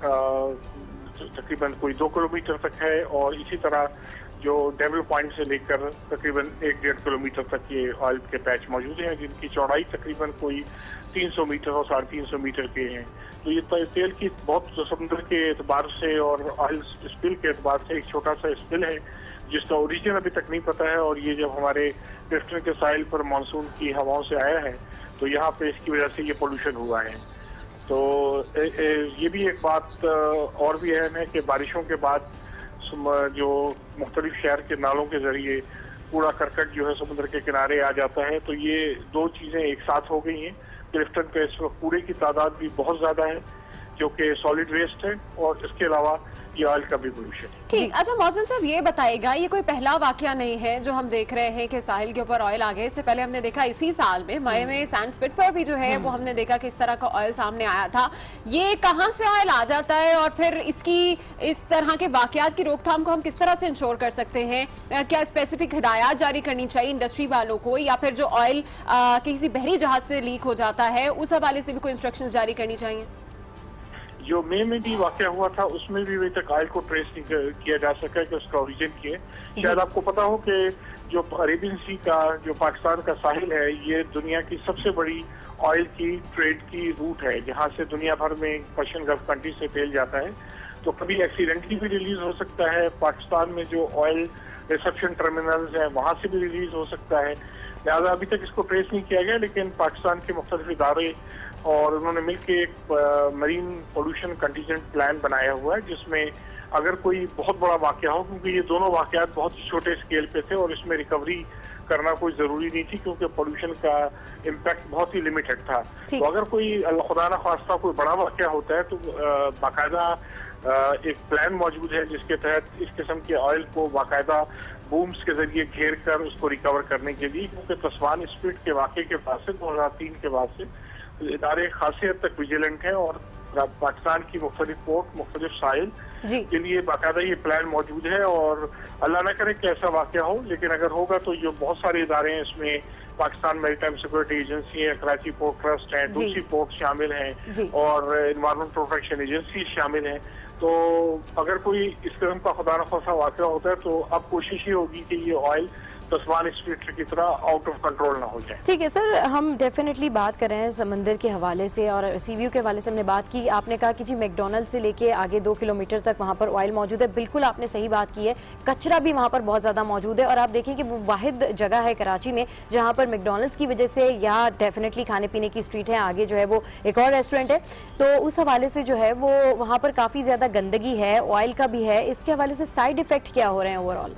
तकरीबन कोई 2 किलोमीटर तक है, और इसी तरह जो डेविल पॉइंट से लेकर तकरीबन 1-1.5 किलोमीटर तक ये ऑयल के पैच मौजूद हैं, जिनकी चौड़ाई तकरीबन कोई 300 मीटर और 350 मीटर के हैं। तो ये तेल की बहुत समुद्र के एतबार से और ऑयल स्पिल के एतबार से एक छोटा सा स्पिल है, जिसका ओरिजिन अभी तक नहीं पता है। और ये जब हमारे क्रिफ्टन के साहिल पर मानसून की हवाओं से आया है, तो यहाँ पे इसकी वजह से ये पोल्यूशन हुआ है। तो ये भी एक बात और भी अहम है कि बारिशों के बाद जो मुख्तलिफ शहर के नालों के जरिए कूड़ा करकट जो है समुद्र के किनारे आ जाता है, तो ये 2 चीज़ें एक साथ हो गई हैं। क्लिफ्टन के इस वक्त कूड़े की तादाद भी बहुत ज़्यादा है, जो कि सॉलिड वेस्ट है, और इसके अलावा ये ऑयल का भी पोल्यूशन है। ठीक, अच्छा मौसम साहब ये बताइएगा, ये कोई पहला वाकया नहीं है जो हम देख रहे हैं कि साहिल के ऊपर ऑयल आ गया। इससे पहले हमने देखा इसी साल में मई में सैंड स्पिट पर भी जो है वो हमने देखा कि इस तरह का ऑयल सामने आया था। ये कहां से ऑयल आ जाता है, और फिर इसकी इस तरह के वाकयात की रोकथाम को हम किस तरह से इंश्योर कर सकते हैं? क्या स्पेसिफिक हिदायत जारी करनी चाहिए इंडस्ट्री वालों को, या फिर जो ऑयल किसी बहरी जहाज से लीक हो जाता है उस हवाले से भी कोई इंस्ट्रक्शन जारी करनी चाहिए? जो मई में भी वाकया हुआ था, उसमें भी अभी तक ऑयल को ट्रेस नहीं किया जा सका कि उसका ओरिजिन क्या है। शायद आपको पता हो कि जो अरेबियन सी का जो पाकिस्तान का साहिल है, ये दुनिया की सबसे बड़ी ऑयल की ट्रेड की रूट है, जहाँ से दुनिया भर में पर्शियन गल्फ कंट्री से तेल जाता है। तो कभी एक्सीडेंटली भी रिलीज हो सकता है, पाकिस्तान में जो ऑयल रिसेप्शन टर्मिनल्स हैं वहाँ से भी रिलीज हो सकता है। लिहाजा अभी तक इसको ट्रेस नहीं किया गया, लेकिन पाकिस्तान के मुख्तलिफ इदारे और उन्होंने मिलकर एक मरीन पोल्यूशन कंटीजेंट प्लान बनाया हुआ है, जिसमें अगर कोई बहुत बड़ा वाकया हो, क्योंकि ये दोनों वाकयात बहुत ही छोटे स्केल पे थे और इसमें रिकवरी करना कोई जरूरी नहीं थी क्योंकि पोल्यूशन का इम्पैक्ट बहुत ही लिमिटेड था। तो अगर कोई खुदा न खास्ता कोई बड़ा वाकया होता है तो बाकायदा एक प्लान मौजूद है जिसके तहत इस किस्म के ऑयल को बाकायदा बूम्स के जरिए घेर कर उसको रिकवर करने के लिए, क्योंकि तस्वान स्प्लिट के वाकये के बाद से 2003 के बाद से इदारे खासी हद तक विजिलेंट हैं और पाकिस्तान की मुख्तलिफ पोर्ट मुख्तलिफ साहिल के लिए बाकायदा ये प्लान मौजूद है। और अल्लाह न करे कि ऐसा वाकया हो, लेकिन अगर होगा तो जो बहुत सारे इदारे हैं इसमें पाकिस्तान मैरीटाइम सिक्योरिटी एजेंसी है, कराची पोर्ट ट्रस्ट है, दूसरी पोर्ट शामिल हैं और एनवायरमेंट प्रोटेक्शन एजेंसी शामिल हैं। तो अगर कोई इस किस्म का खुदा न खास्ता वाकया होता है तो अब कोशिश ही होगी कि ये ऑयल तस्वान स्प्लिट की तरह आउट ऑफ कंट्रोल ना हो जाए। ठीक है सर, हम डेफिनेटली बात कर रहे हैं समंदर के हवाले से और सी व्यू के हवाले से हमने बात की। आपने कहा कि जी मैकडॉनल्ड से लेके आगे 2 किलोमीटर तक वहाँ पर ऑयल मौजूद है। बिल्कुल आपने सही बात की है, कचरा भी वहाँ पर बहुत ज़्यादा मौजूद है और आप देखें कि वो वाहिद जगह है कराची में जहाँ पर मैकडॉनल्ड्स की वजह से या डेफिनेटली खाने पीने की स्ट्रीट है, आगे जो है वो एक और रेस्टोरेंट है, तो उस हवाले से जो है वो वहाँ पर काफ़ी ज़्यादा गंदगी है, ऑयल का भी है। इसके हवाले से साइड इफेक्ट क्या हो रहे हैं ओवरऑल?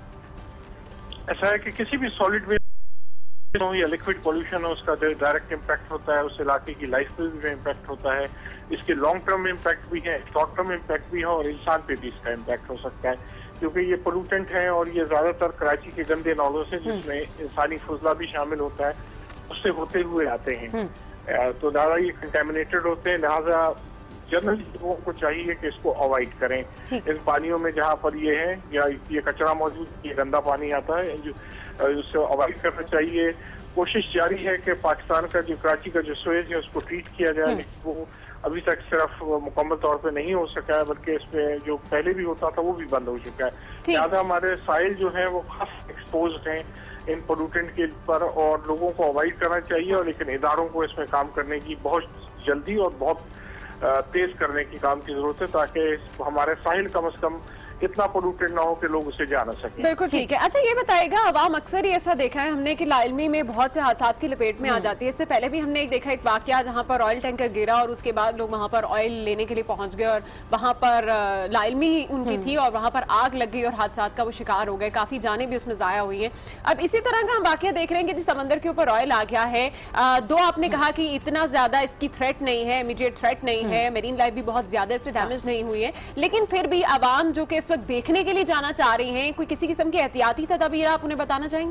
ऐसा है कि किसी भी सॉलिड वेस्ट या लिक्विड पोल्यूशन है उसका डायरेक्ट इम्पैक्ट होता है, उस इलाके की लाइफ में इम्पैक्ट होता है, इसके लॉन्ग टर्म इम्पैक्ट भी है, शॉर्ट टर्म इम्पैक्ट भी है और इंसान पे भी इसका इम्पैक्ट हो सकता है, क्योंकि ये पोल्यूटेंट है और ये ज्यादातर कराची के गंदे नालों से जिसमें इंसानी फजला भी शामिल होता है उससे होते हुए आते हैं। तो ज़्यादा ये कंटेमिनेटेड होते हैं, लिहाजा जनरली लोगों को चाहिए कि इसको अवॉइड करें। इन पानियों में जहाँ पर ये है या ये कचरा मौजूद, ये गंदा पानी आता है, उससे अवॉइड करना चाहिए। कोशिश जारी है कि पाकिस्तान का जो कराची का जो स्वेज है उसको ट्रीट किया जाए, लेकिन वो अभी तक सिर्फ मुकम्मल तौर पे नहीं हो सका है, बल्कि इसमें जो पहले भी होता था वो भी बंद हो चुका है। ज़्यादा हमारे साहिल जो है वो खास एक्सपोज्ड हैं इन पोल्यूटेंट के पर और लोगों को अवॉइड करना चाहिए, और लेकिन इदारों को इसमें काम करने की बहुत जल्दी और बहुत तेज करने की काम की जरूरत है ताकि हमारे साहिल कम से कम इतना पोल्यूटेड ना हो कि लोग उसे जा ना सकें। बिल्कुल ठीक है। अच्छा ये बताएगा, अवाम अक्सर ही ऐसा देखा है हमने कि लाइलमी में बहुत से हादसा की लपेट में आ जाती है। इससे पहले भी हमने देखा एक वाकया जहां पर ऑयल टैंकर गिरा और उसके बाद लोग वहां पर ऑयल लेने के लिए पहुंच गए और वहां पर लाइलमी उनकी थी और वहां पर आग लग गई और हादसा का वो शिकार हो गए, काफी जाने भी उसमें जाया हुई है। अब इसी तरह का हम वाकया देख रहे हैं कि जिस समंदर के ऊपर ऑयल आ गया है, दो आपने कहा कि इतना ज्यादा इसकी थ्रेट नहीं है, इमीडिएट थ्रेट नहीं है, मेरीन लाइफ भी बहुत ज्यादा इससे डैमेज नहीं हुई है, लेकिन फिर भी आवाम जो कि इस वक्त देखने के लिए जाना चाह रही हैं, कोई किसी किस्म की एहतियाती तदबीर आप उन्हें बताना चाहेंगे?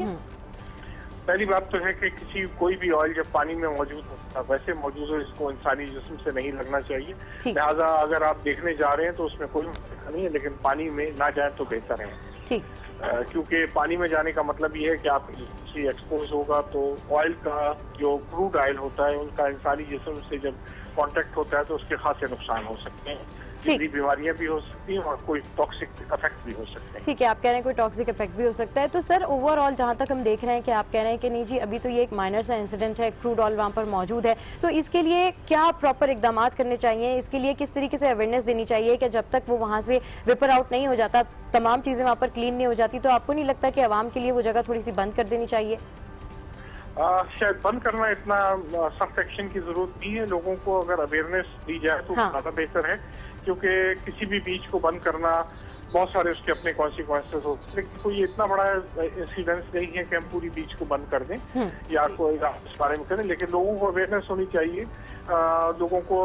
पहली बात तो है कि कोई भी ऑयल जब पानी में मौजूद होता है वैसे मौजूद हो, इसको इंसानी जिस्म से नहीं लगना चाहिए। लिहाजा अगर आप देखने जा रहे हैं तो उसमें कोई मसला नहीं है, लेकिन पानी में ना जाए तो बेहतर है, क्योंकि पानी में जाने का मतलब ये है कि आप एक्सपोज होगा तो ऑयल का जो क्रूड ऑयल होता है उनका इंसानी जिस्म से जब कांटेक्ट होता है तो उसके खासे नुकसान हो सकते हैं, बीमारियां भी हो सकती हैं और कोई टॉक्सिक इफेक्ट भी हो सकते हैं। ठीक है, आप कह रहे हैं कोई टॉक्सिक इफेक्ट भी हो सकता है। तो सर ओवरऑल जहां तक हम देख रहे हैं कि आप कह रहे हैं कि नहीं जी अभी तो ये एक माइनर सा इंसिडेंट है, क्रूड ऑयल वहां पर मौजूद है, तो इसके लिए क्या प्रॉपर इकदाम करने चाहिए, इसके लिए किस तरीके से अवेयरनेस देनी चाहिए कि जब तक वो वहाँ से वेपर आउट नहीं हो जाता, तमाम चीज़ें वहाँ पर क्लीन नहीं हो जाती, तो आपको नहीं लगता कि आवाम के लिए वो जगह थोड़ी सी बंद कर देनी चाहिए? शायद बंद करना इतना सख्त एक्शन की जरूरत नहीं है, लोगों को अगर अवेयरनेस दी जाए तो ज़्यादा बेहतर है, क्योंकि किसी भी बीच को बंद करना बहुत सारे उसके अपने कॉन्सिक्वेंसेस होते हैं, लेकिन कोई इतना बड़ा इंसिडेंस नहीं है कि हम पूरी बीच को बंद कर दें या कोई इस बारे में करें, लेकिन लोगों को अवेयरनेस होनी चाहिए, लोगों को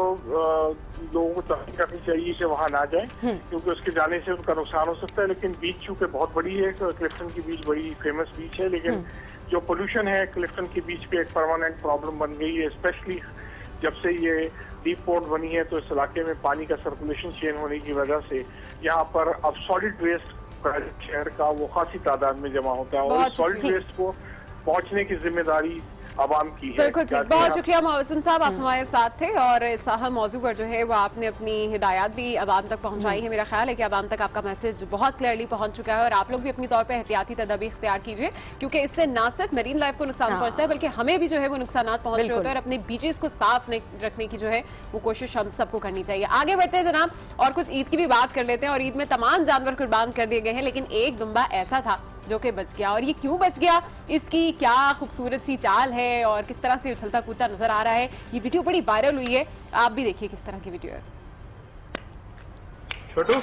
तहरीक करनी चाहिए कि वहाँ ना जाएं, क्योंकि उसके जाने से उनका नुकसान हो सकता है। लेकिन बीच चूँकि बहुत बड़ी है, क्लिफ्टन की बीच बड़ी फेमस बीच है, लेकिन जो पोल्यूशन है क्लिफ्टन की बीच पे एक परमानेंट प्रॉब्लम बन गई है, स्पेशली जब से ये डीप पोर्ट बनी है तो इस इलाके में पानी का सर्कुलेशन चेंज होने की वजह से यहाँ पर अब सॉलिड वेस्ट शहर का वो खासी तादाद में जमा होता है और सॉलिड वेस्ट को पहुँचने की जिम्मेदारी आवाम की है। बिल्कुल ठीक, बहुत शुक्रिया मौसम साहब, आप हमारे साथ थे और इस अहम मौजू पर जो है वो आपने अपनी हिदायत भी आवाम तक पहुंचाई है। मेरा ख्याल है कि आवाम तक आपका मैसेज बहुत क्लियरली पहुंच चुका है और आप लोग भी अपनी तौर पे एहतियाती तदबीर इख्तियार कीजिए, क्योंकि इससे ना सिर्फ मरीन लाइफ को नुकसान पहुंचता है बल्कि हमें भी जो है वो नुकसान पहुंच रहे होते हैं और अपने बीचेस को साफ रखने की जो है वो कोशिश हम सबको करनी चाहिए। आगे बढ़ते हैं जनाब और कुछ ईद की भी बात कर लेते हैं, और ईद में तमाम जानवर कुर्बान कर दिए गए हैं, लेकिन एक दुम्बा ऐसा था जो कि बच गया। और ये क्यों बच गया, इसकी क्या खूबसूरत सी चाल है और किस तरह से उछलता कूदता नजर आ रहा है। ये वीडियो बड़ी वायरल हुई है, आप भी देखिए किस तरह की वीडियो है। छोटू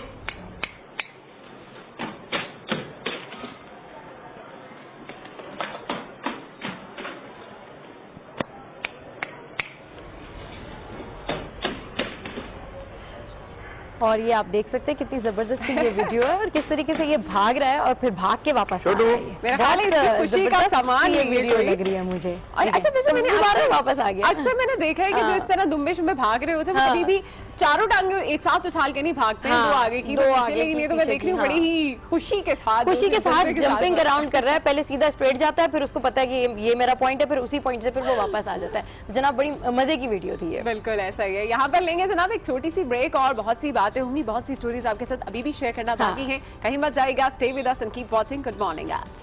और ये आप देख सकते हैं कितनी जबरदस्त ये वीडियो है और किस तरीके से ये भाग रहा है और फिर भाग के वापस आ रहा है। मेरा ख्याल है इसकी खुशी का सामान ये वीडियो लग रही है मुझे। और अच्छा वैसे मैंने वापस आ गया। अक्सर मैंने देखा है कि जो इस तरह दुम्बे शुम्बे भाग रहे होते हैं वो कभी भी चारों टांगे एक साथ उछाल के नहीं भागते हैं, दो आगे की दो आगे, लेकिन ये तो मैं देख रही हूँ बड़ी ही खुशी के साथ जंपिंग अराउंड कर रहा है। पहले सीधा स्ट्रेट जाता है, फिर उसको पता है कि ये मेरा पॉइंट है, फिर उसी पॉइंट से फिर वो वापस आ जाता है। तो जनाब बड़ी मजे की वीडियो थी ये। बिल्कुल ऐसा ही है। यहाँ पर लेंगे जनाब एक छोटी सी ब्रेक और बहुत सी बातें होंगी, बहुत सी स्टोरीज आपके साथ अभी भी शेयर करना बाकी है। कहीं मत जाएगा, stay with us and keep watching. Good morning आज।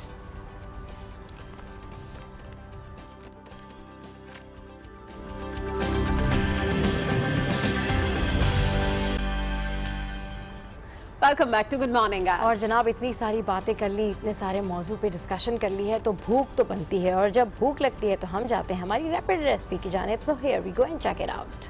Welcome back to good morning. और जनाब इतनी सारी बातें कर ली, इतने सारे मौजू पे डिस्कशन कर ली है, तो भूख तो बनती है और जब भूख लगती है तो हम जाते हैं हमारी रैपिड रेसिपी की जानिब। So here we go and check it out.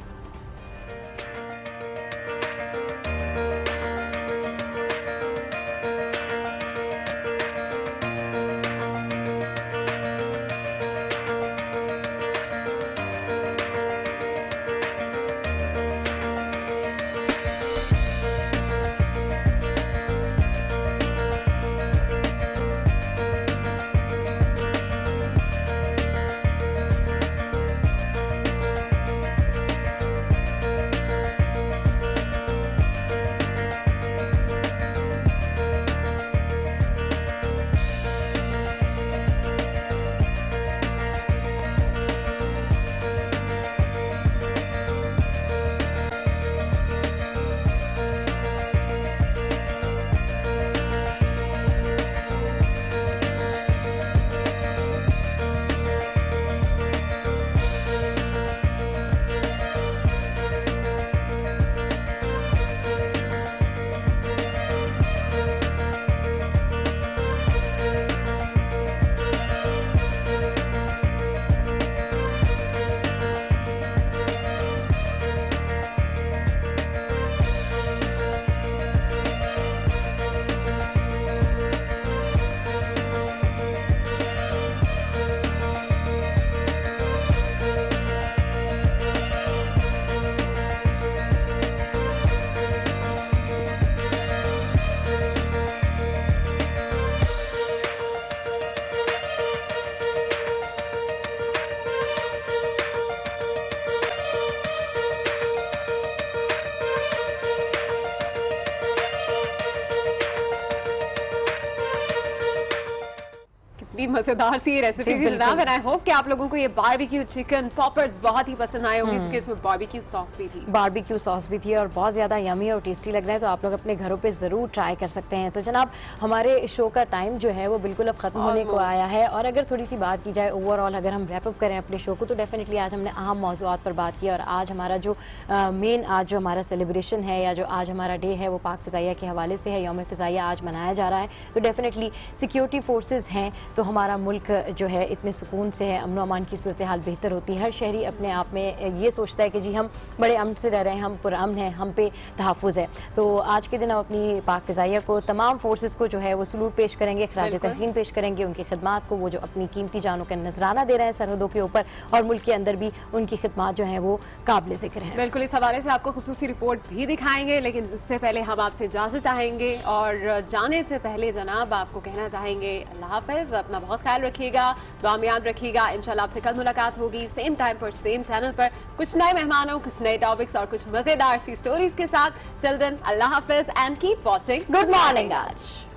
मजेदार सी रेसिपी थी जनाब, एंड आई होप कि आप लोगों को ये बारबेक्यू चिकन पॉपर्स बहुत ही पसंद आए होंगे क्योंकि इसमें बारबेक्यू सॉस भी थी। बारबेक्यू सॉस भी थी और बहुत ज़्यादा यमी और टेस्टी लग रहा है, तो आप लोग अपने घरों पे ज़रूर ट्राई कर सकते हैं। तो जनाब हमारे शो का टाइम जो है वो बिल्कुल अब ख़त्म होने को आया है और अगर थोड़ी सी बात की जाए ओवरऑल, अगर हम रैप अप करें अपने शो को, तो डेफिनेटली आज हमने अहम मौज़ूआत पर बात की और आज हमारा जो मेन आज जो हमारा सेलिब्रेशन है या जो आज हमारा डे है वो पाक फ़िज़ाइया के हवाले से है। यौम फ़िज़ाइया आज मनाया जा रहा है, तो डेफिनेटली सिक्योरिटी फोर्सेस हैं तो हमारा मुल्क जो है इतने सुकून से है, अमन अमान की सूरत हाल बेहतर होती है। हर शहरी अपने आप में ये सोचता है कि जी हम बड़े अमन से रह रहे हैं, हम पुरअमन हैं, हम पे तहफ़्फ़ुज़ है। तो आज के दिन हम अपनी पाक फ़िज़ाइया को, तमाम फोर्सेस को जो है वो सलूट पेश करेंगे, खराज तहसीन पेश करेंगे उनकी खिदमात को, वो जो अपनी कीमती जानों का नजराना दे रहे हैं सरहदों के ऊपर और मुल्क के अंदर भी उनकी खिदमात जो है वो काबिल ज़िक्र है। बिल्कुल, इस हवाले से आपको खुसूसी रिपोर्ट भी दिखाएंगे, लेकिन उससे पहले हम आपसे इजाज़त चाहेंगे और जाने से पहले जनाब आपको कहना चाहेंगे अल्लाह हाफ़िज़, अपना बहुत ख्याल रखिएगा, दुआ में याद रखिएगा। इंशाल्लाह आपसे कल मुलाकात होगी सेम टाइम पर सेम चैनल पर, कुछ नए मेहमानों, कुछ नए टॉपिक्स और कुछ मज़ेदार सी स्टोरीज के साथ। टिल देन अल्लाह हाफ़िज़ and keep watching good morning आज।